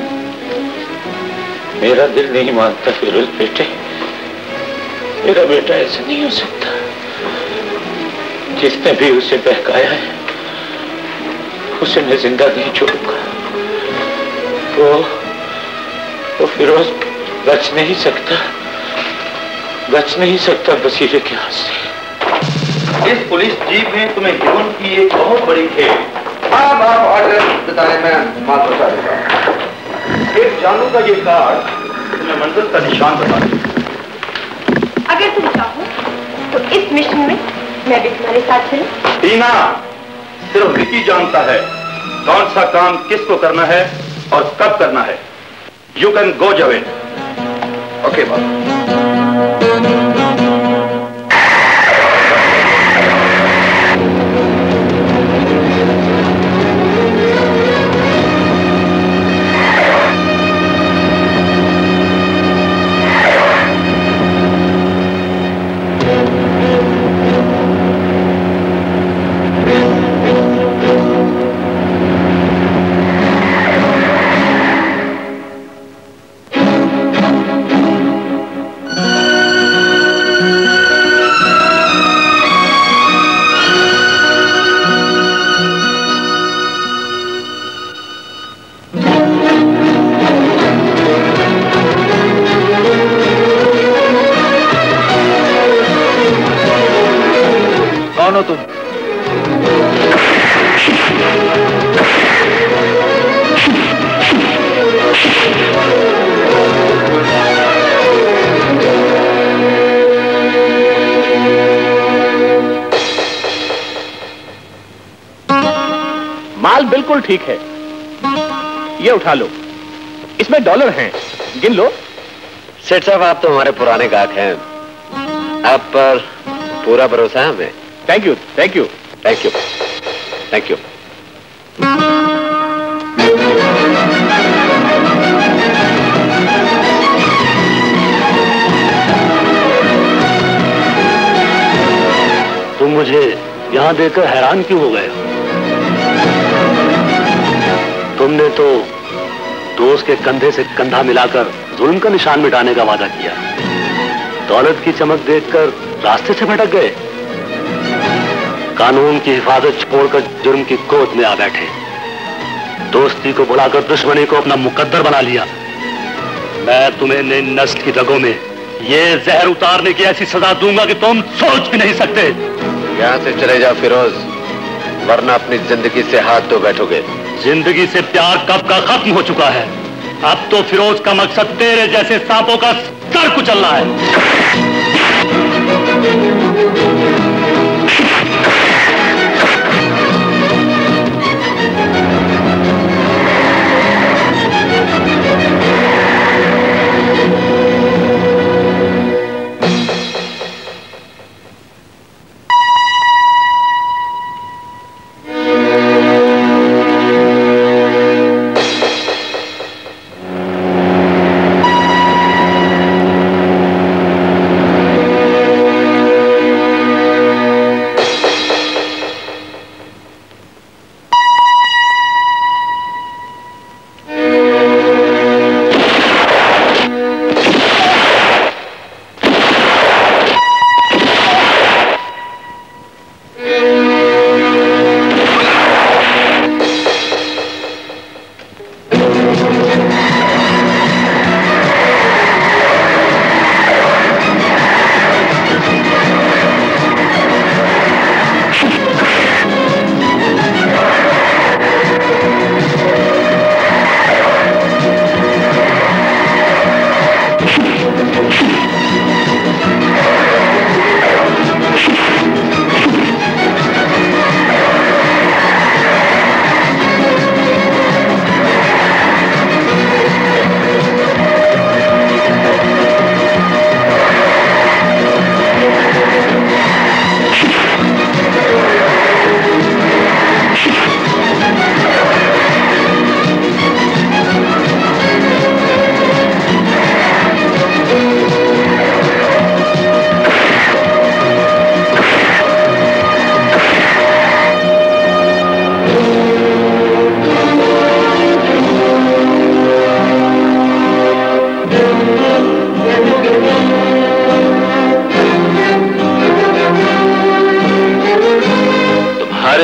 मेरा दिल नहीं मानता फिरोज बेटे, मेरा बेटा ऐसा नहीं हो सकता। जिसने भी उसे बहकाया है उसे मैं जिंदा नहीं छोड़ूंगा। वो वो फिरोज बच नहीं सकता, बच नहीं सकता बसीरे के हाथ से। इस पुलिस जीप में तुम्हें हीरोइन की एक बहुत बड़ी खेल। आप आप ऑर्डर बताएं, मैं माल पहुंचा दूंगा। एक जानू का ये कार्ड तुम्हें मंजिल का निशान बता दे। अगर तुम चाहो तो इस मिशन में मैं भी तुम्हारे साथ चलूं। टीना, सिर्फ विकी जानता है कौन सा काम किसको करना है और कब करना है। You can go Javed. Okay बाबा। बिल्कुल ठीक है, ये उठा लो, इसमें डॉलर हैं, गिन लो। सेठ साहब, आप तो हमारे पुराने गाहक हैं, आप पर पूरा भरोसा है हमें। Thank you, thank you, thank you, thank you. तुम मुझे यहां देखकर हैरान क्यों हो गए? तुमने तो दोस्त के कंधे से कंधा मिलाकर जुल्म का निशान मिटाने का वादा किया। दौलत की चमक देखकर रास्ते से भटक गए। कानून की हिफाजत छोड़कर जुर्म की गोद में आ बैठे। दोस्ती को बुलाकर दुश्मनी को अपना मुकद्दर बना लिया। मैं तुम्हें नई नस्ल की रगों में ये जहर उतारने की ऐसी सजा दूंगा कि तुम सोच भी नहीं सकते। यहां से चले जाओ फिरोज, वरना अपनी जिंदगी से हाथ धो बैठोगे। जिंदगी से प्यार कब का खत्म हो चुका है। अब तो फिरोज का मकसद तेरे जैसे सांपों का सर कुचलना है।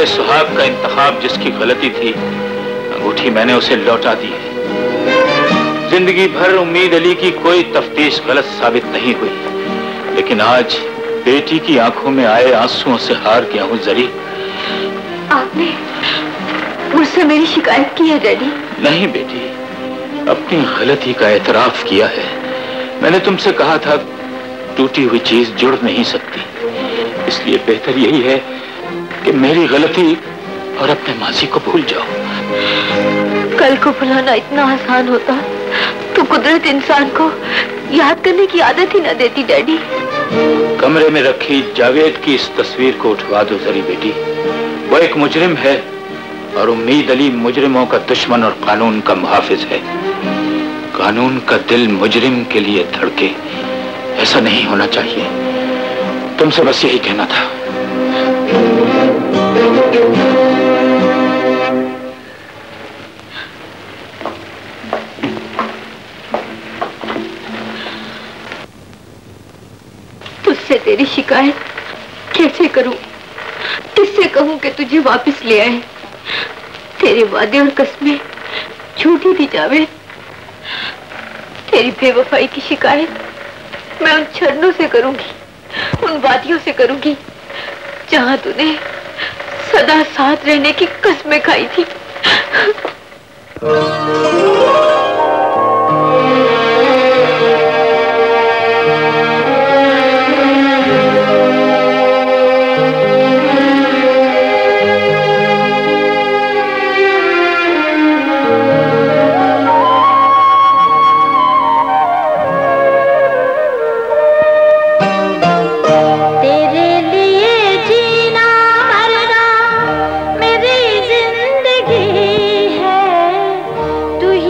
मेरे सुहाग का इंतखाब जिसकी गलती थी, अंगूठी मैंने उसे लौटा दी है। जिंदगी भर उम्मीद अली की कोई तफ्तीश गलत साबित नहीं हुई, लेकिन आज बेटी की आंखों में आए आंसुओं से हार गया हूँ जरी। आपने मुझसे मेरी शिकायत की है डैडी? नहीं बेटी, अपनी गलती का एतराफ किया है। मैंने तुमसे कहा था टूटी हुई चीज जुड़ नहीं सकती, इसलिए बेहतर यही है कि मेरी गलती और अपने माजी को भूल जाओ। कल को भुलाना इतना आसान होता तो कुदरत इंसान को याद करने की आदत ही न देती डैडी। कमरे में रखी जावेद की इस तस्वीर को उठवा दो जरी बेटी। वो एक मुजरिम है और उम्मीद अली मुजरिमों का दुश्मन और कानून का मुहाफिज है। कानून का दिल मुजरिम के लिए धड़के, ऐसा नहीं होना चाहिए। तुमसे बस यही कहना था। तुझसे तेरी शिकायत कैसे करूं? किससे कहूं कि तुझे वापस ले आए? तेरे वादे और कस्में झूठी थी जावेद। तेरी बेवफाई की शिकायत मैं उन झरनों से करूंगी, उन वादियों से करूंगी जहां तूने सदा साथ रहने की कस्में खाई थी। तू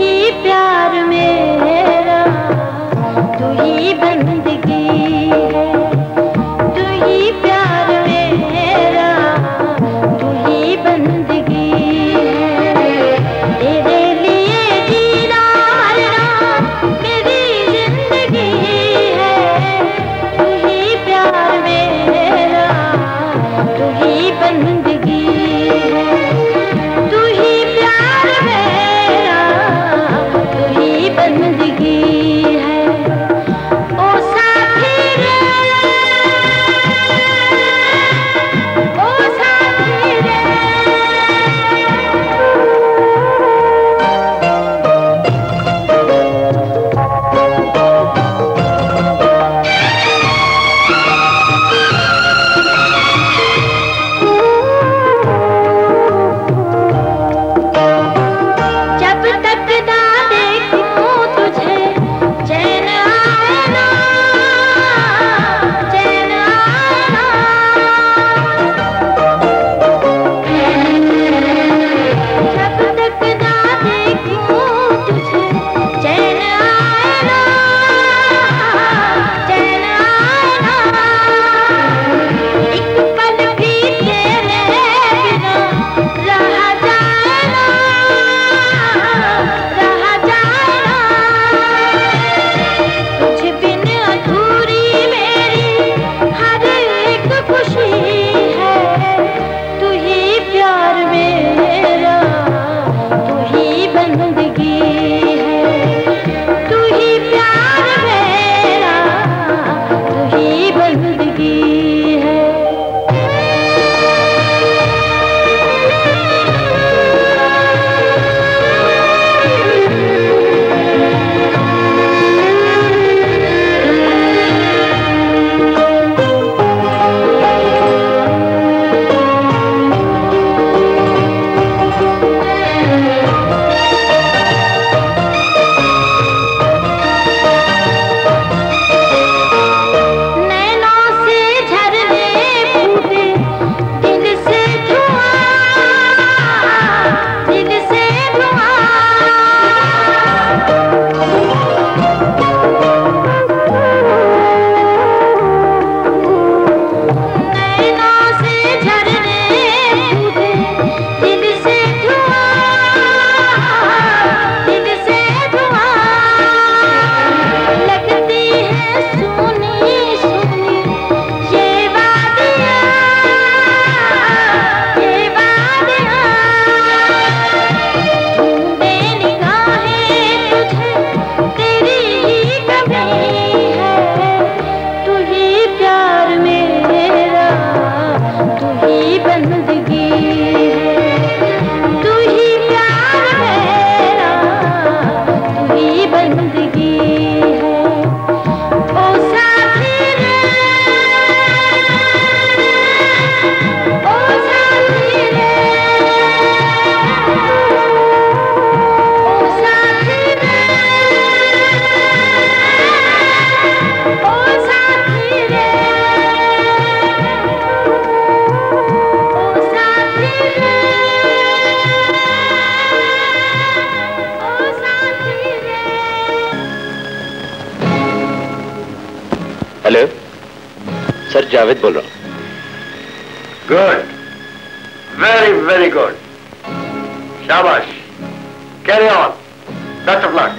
हेलो सर, जावेद बोल रहा हूँ। गुड, वेरी वेरी गुड, शाबाश, carry on, best of luck.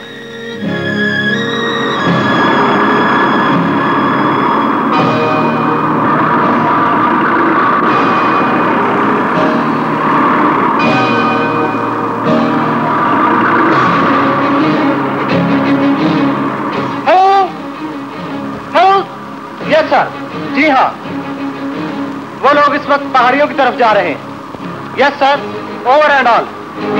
Yes sir, जी हाँ, वो लोग इस वक्त पहाड़ियों की तरफ जा रहे हैं। Yes sir, over and all.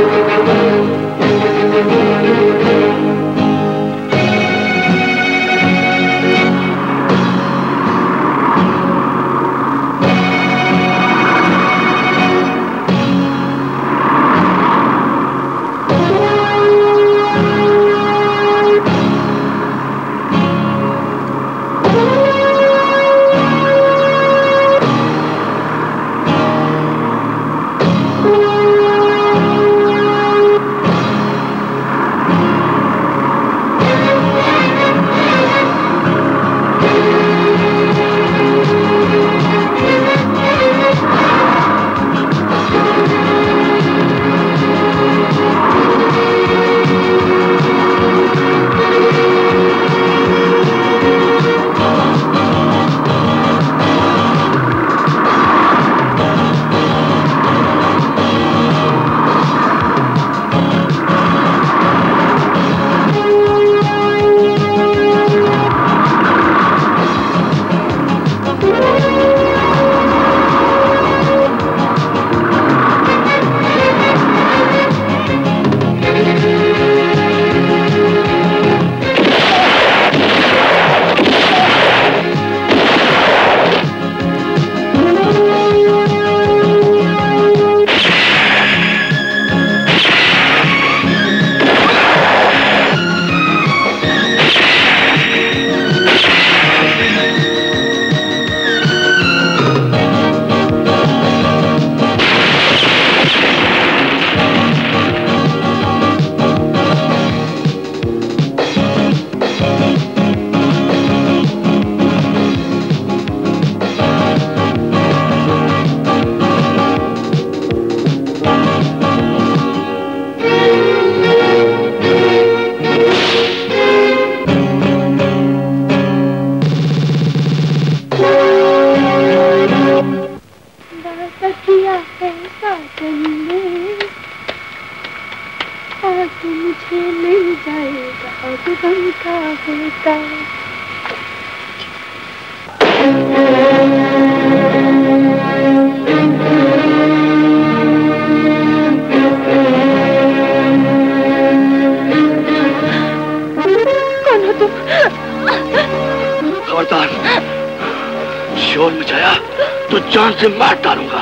से मार डालूंगा।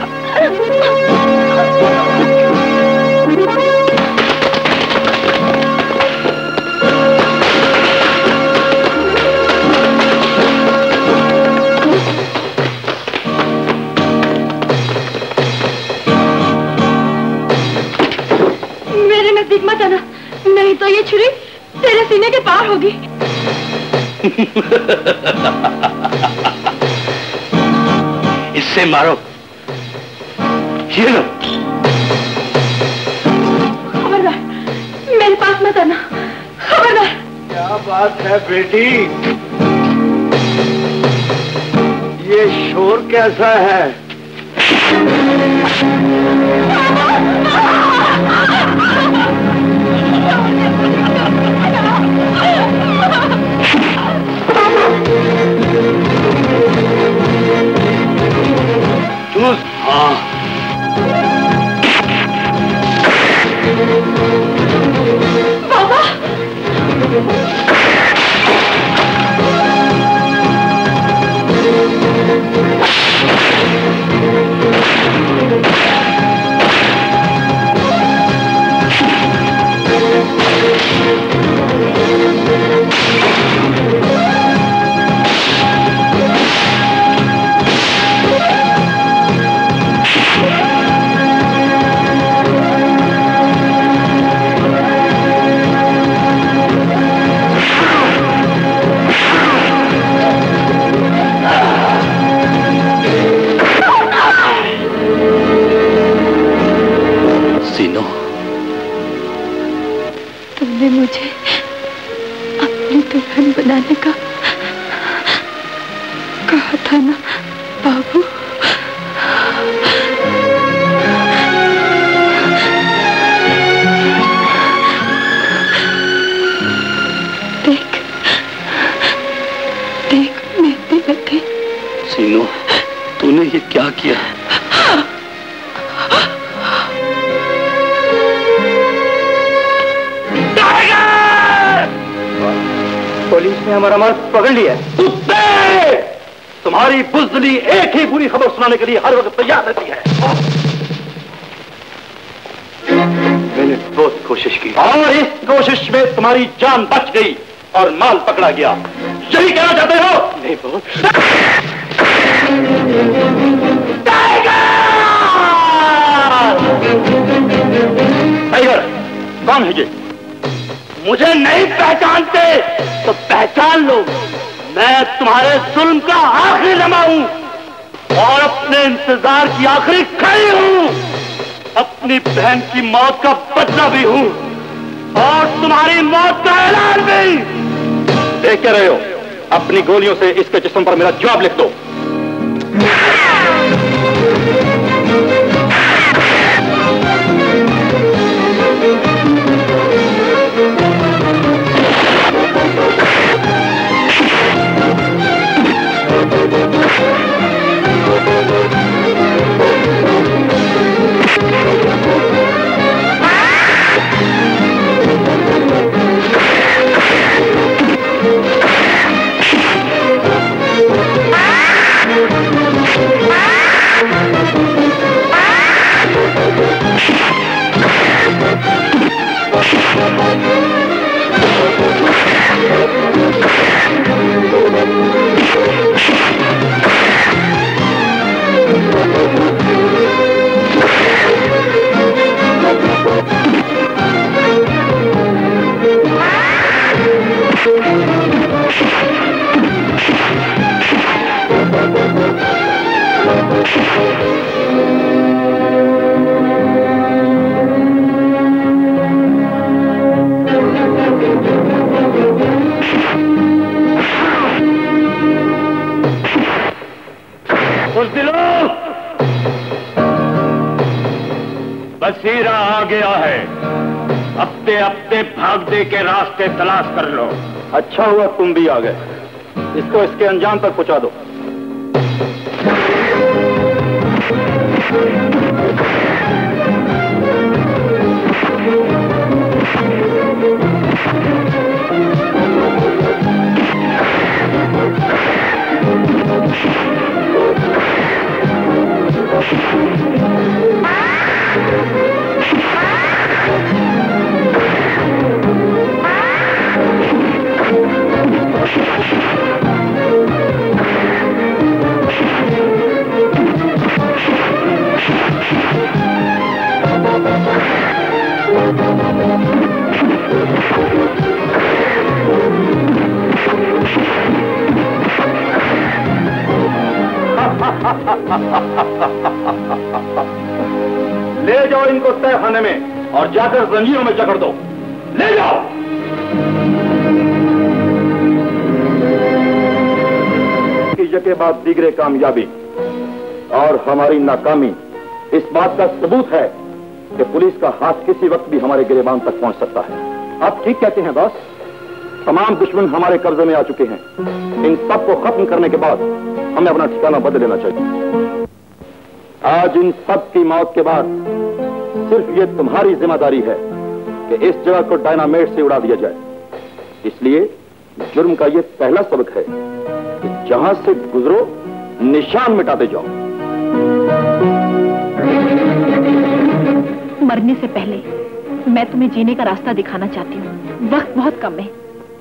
मेरे नजदीक मत आना, नहीं तो ये छुरी तेरे सीने के पार होगी। इससे मारो, ये लो। खबरदार, मेरे पास मत आना, खबरदार। क्या बात है बेटी, ये शोर कैसा है? चूस। हाँ। बाबा। दुल्हन बनाने का कहा था ना बाबू। देख देख मेहंदी लगे। सीनू, तूने ये क्या किया? पुलिस ने हमारा मर्द पकड़ लिया। कुत्ते! तुम्हारी बुज़दिली एक ही बुरी खबर सुनाने के लिए हर वक्त तैयार रहती है। मैंने बहुत कोशिश की और इस कोशिश में तुम्हारी जान बच गई और माल पकड़ा गया, यही कहना चाहते हो? नहीं बहुत। टाइगर, कौन है ये? मुझे नहीं पहचानते तो पहचान लो, मैं तुम्हारे जुल्म का आखिरी लम्हा हूं और अपने इंतजार की आखिरी खड़ी हूं। अपनी बहन की मौत का बदला भी हूं और तुम्हारी मौत का ऐलान भी। देख क्या रहे हो? अपनी गोलियों से इसके जिस्म पर मेरा जवाब लिख दो। बसीरा आ गया है, अपने अपने भागने के रास्ते तलाश कर लो। अच्छा हुआ तुम भी आ गए, इसको इसके अंजाम तक पहुंचा दो। ले जाओ इनको तय खाने में और जाकर जंजीरों में जकड़ दो। ले जाओ। नतीजे के बाद दीगरे कामयाबी और हमारी नाकामी इस बात का सबूत है कि पुलिस का हाथ किसी वक्त भी हमारे गिरेबान तक पहुंच सकता है। आप ठीक कहते हैं बॉस, तमाम दुश्मन हमारे कब्जे में आ चुके हैं। इन सब को खत्म करने के बाद हमें अपना ठिकाना बदल लेना चाहिए। आज इन सब की मौत के बाद सिर्फ ये तुम्हारी जिम्मेदारी है कि इस जगह को डायनामाइट से उड़ा दिया जाए। इसलिए जुर्म का ये पहला सबक है कि जहां से गुजरो निशान मिटाते जाओ। मरने से पहले मैं तुम्हें जीने का रास्ता दिखाना चाहती हूँ, वक्त बहुत कम है।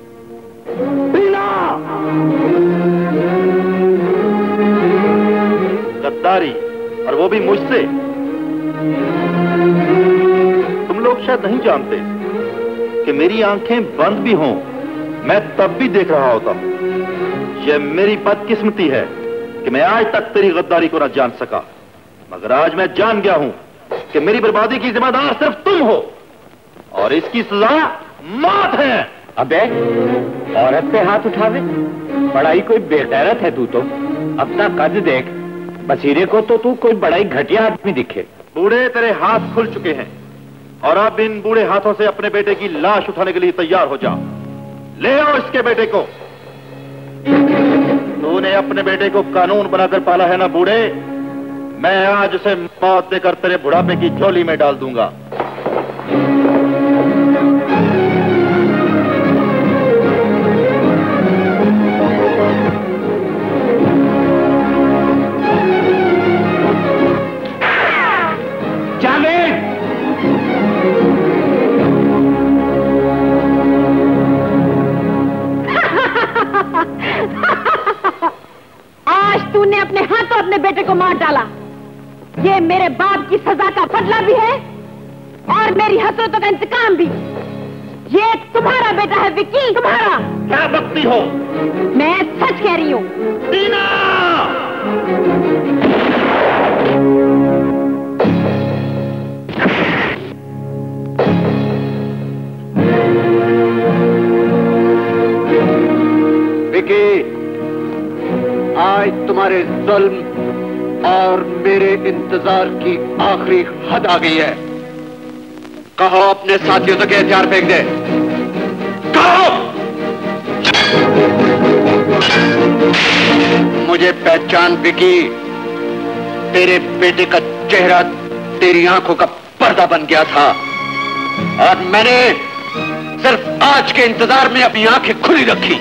गद्दारी, और वो भी मुझसे। तुम लोग शायद नहीं जानते कि मेरी आंखें बंद भी हों, मैं तब भी देख रहा होता हूं। यह मेरी बदकिस्मती है कि मैं आज तक तेरी गद्दारी को न जान सका, मगर आज मैं जान गया हूं कि मेरी बर्बादी की जिम्मेदार सिर्फ तुम हो और इसकी सजा मौत है। अबे औरत पे हाथ उठावे, बड़ाई कोई बेगैरत है तू तो। अपना कद देख, बसीरे को तो तू कोई बड़ाई घटिया आदमी दिखे। बूढ़े तेरे हाथ खुल चुके हैं और अब इन बूढ़े हाथों से अपने बेटे की लाश उठाने के लिए तैयार हो जा। ले आओ इसके बेटे को। तूने अपने बेटे को कानून बनाकर पाला है ना बूढ़े, मैं आज उसे मौत देकर तेरे बुढ़ापे की झोली में डाल दूंगा। आज तूने अपने हाथों अपने बेटे को मार डाला। ये मेरे बाप की सजा का बदला भी है और मेरी हसरतों का इंतकाम भी। ये तुम्हारा बेटा है विक्की, तुम्हारा। क्या बकती हो? मैं सच कह रही हूँ। टीना! विकी, आज तुम्हारे जुल्म और मेरे इंतजार की आखिरी हद आ गई है। कहो अपने साथियों से कि हथियार फेंक दे। कहो! मुझे पहचान विकी, तेरे बेटे का चेहरा तेरी आंखों का पर्दा बन गया था और मैंने सिर्फ आज के इंतजार में अपनी आंखें खुली रखी।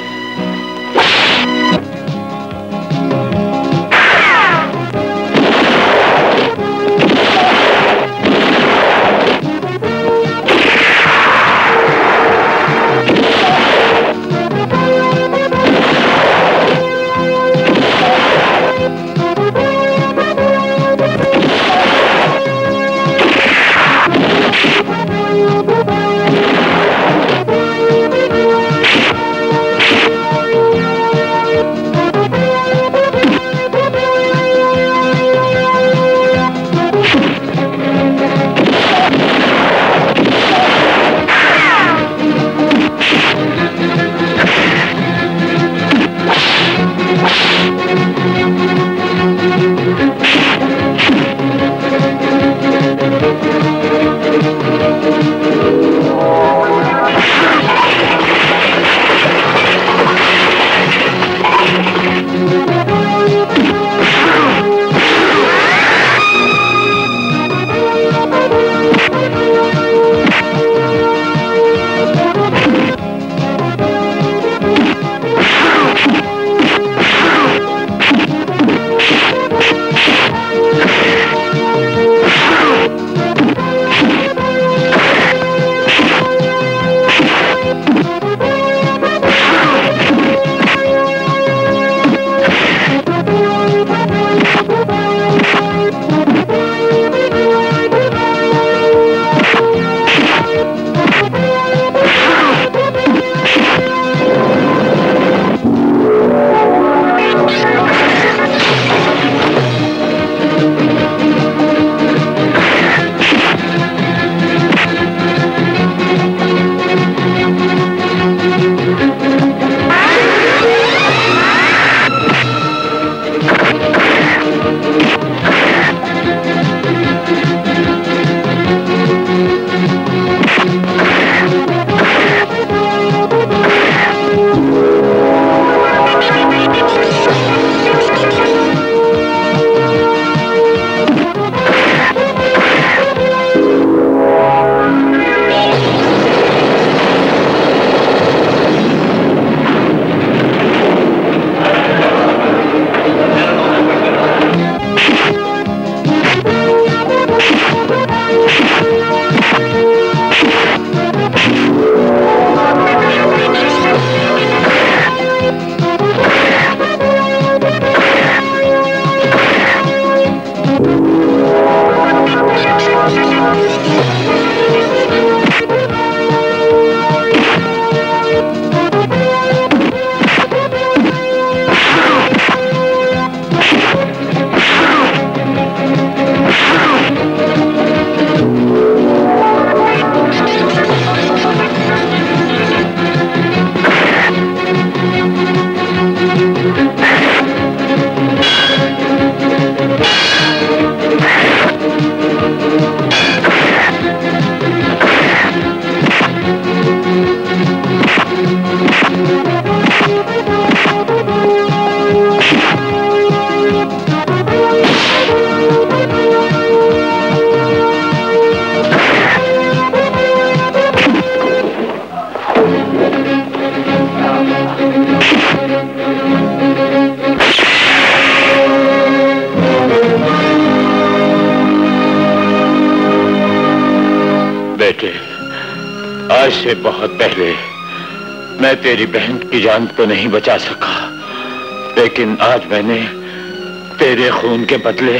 आज से बहुत पहले मैं तेरी बहन की जान तो नहीं बचा सका, लेकिन आज मैंने तेरे खून के बदले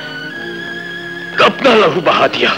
अपना लहू बहा दिया।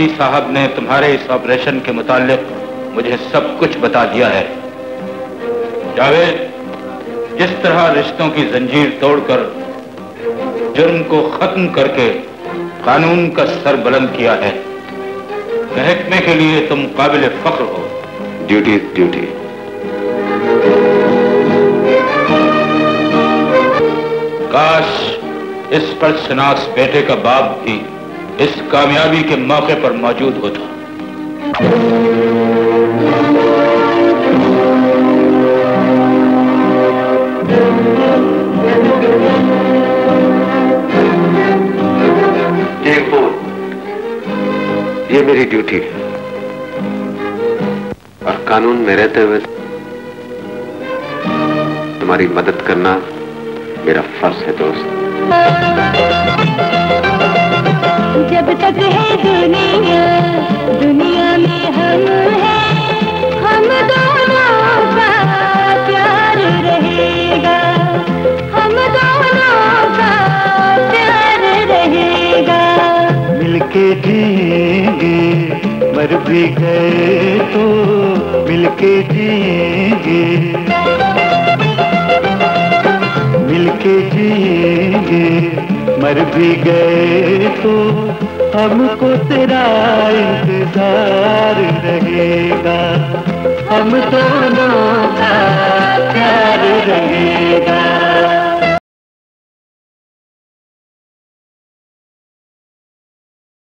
काजी साहब ने तुम्हारे इस ऑपरेशन के मुताल्लिक मुझे सब कुछ बता दिया है। जावेद, जिस तरह रिश्तों की जंजीर तोड़कर जुर्म को खत्म करके कानून का सर बुलंद किया है, महकमे के लिए तुम काबिल फख्र हो। Duty is duty. काश इस परशनास बेटे का बाप भी इस कामयाबी के मौके पर मौजूद होता। ये मेरी ड्यूटी है और कानून में रहते हुए तुम्हारी मदद करना मेरा फर्ज है दोस्त। जब तक है दुनिया, दुनिया में हम हैं, हम दोनों का प्यार रहेगा, हम दोनों का प्यार रहेगा। मिलके जिएंगे, मर भी गए तो मिलके जिएंगे, मिलके जिएंगे, मर भी गए तो हमको तेरा इंतजार रहेगा, हम दोनों का प्यार रहेगा।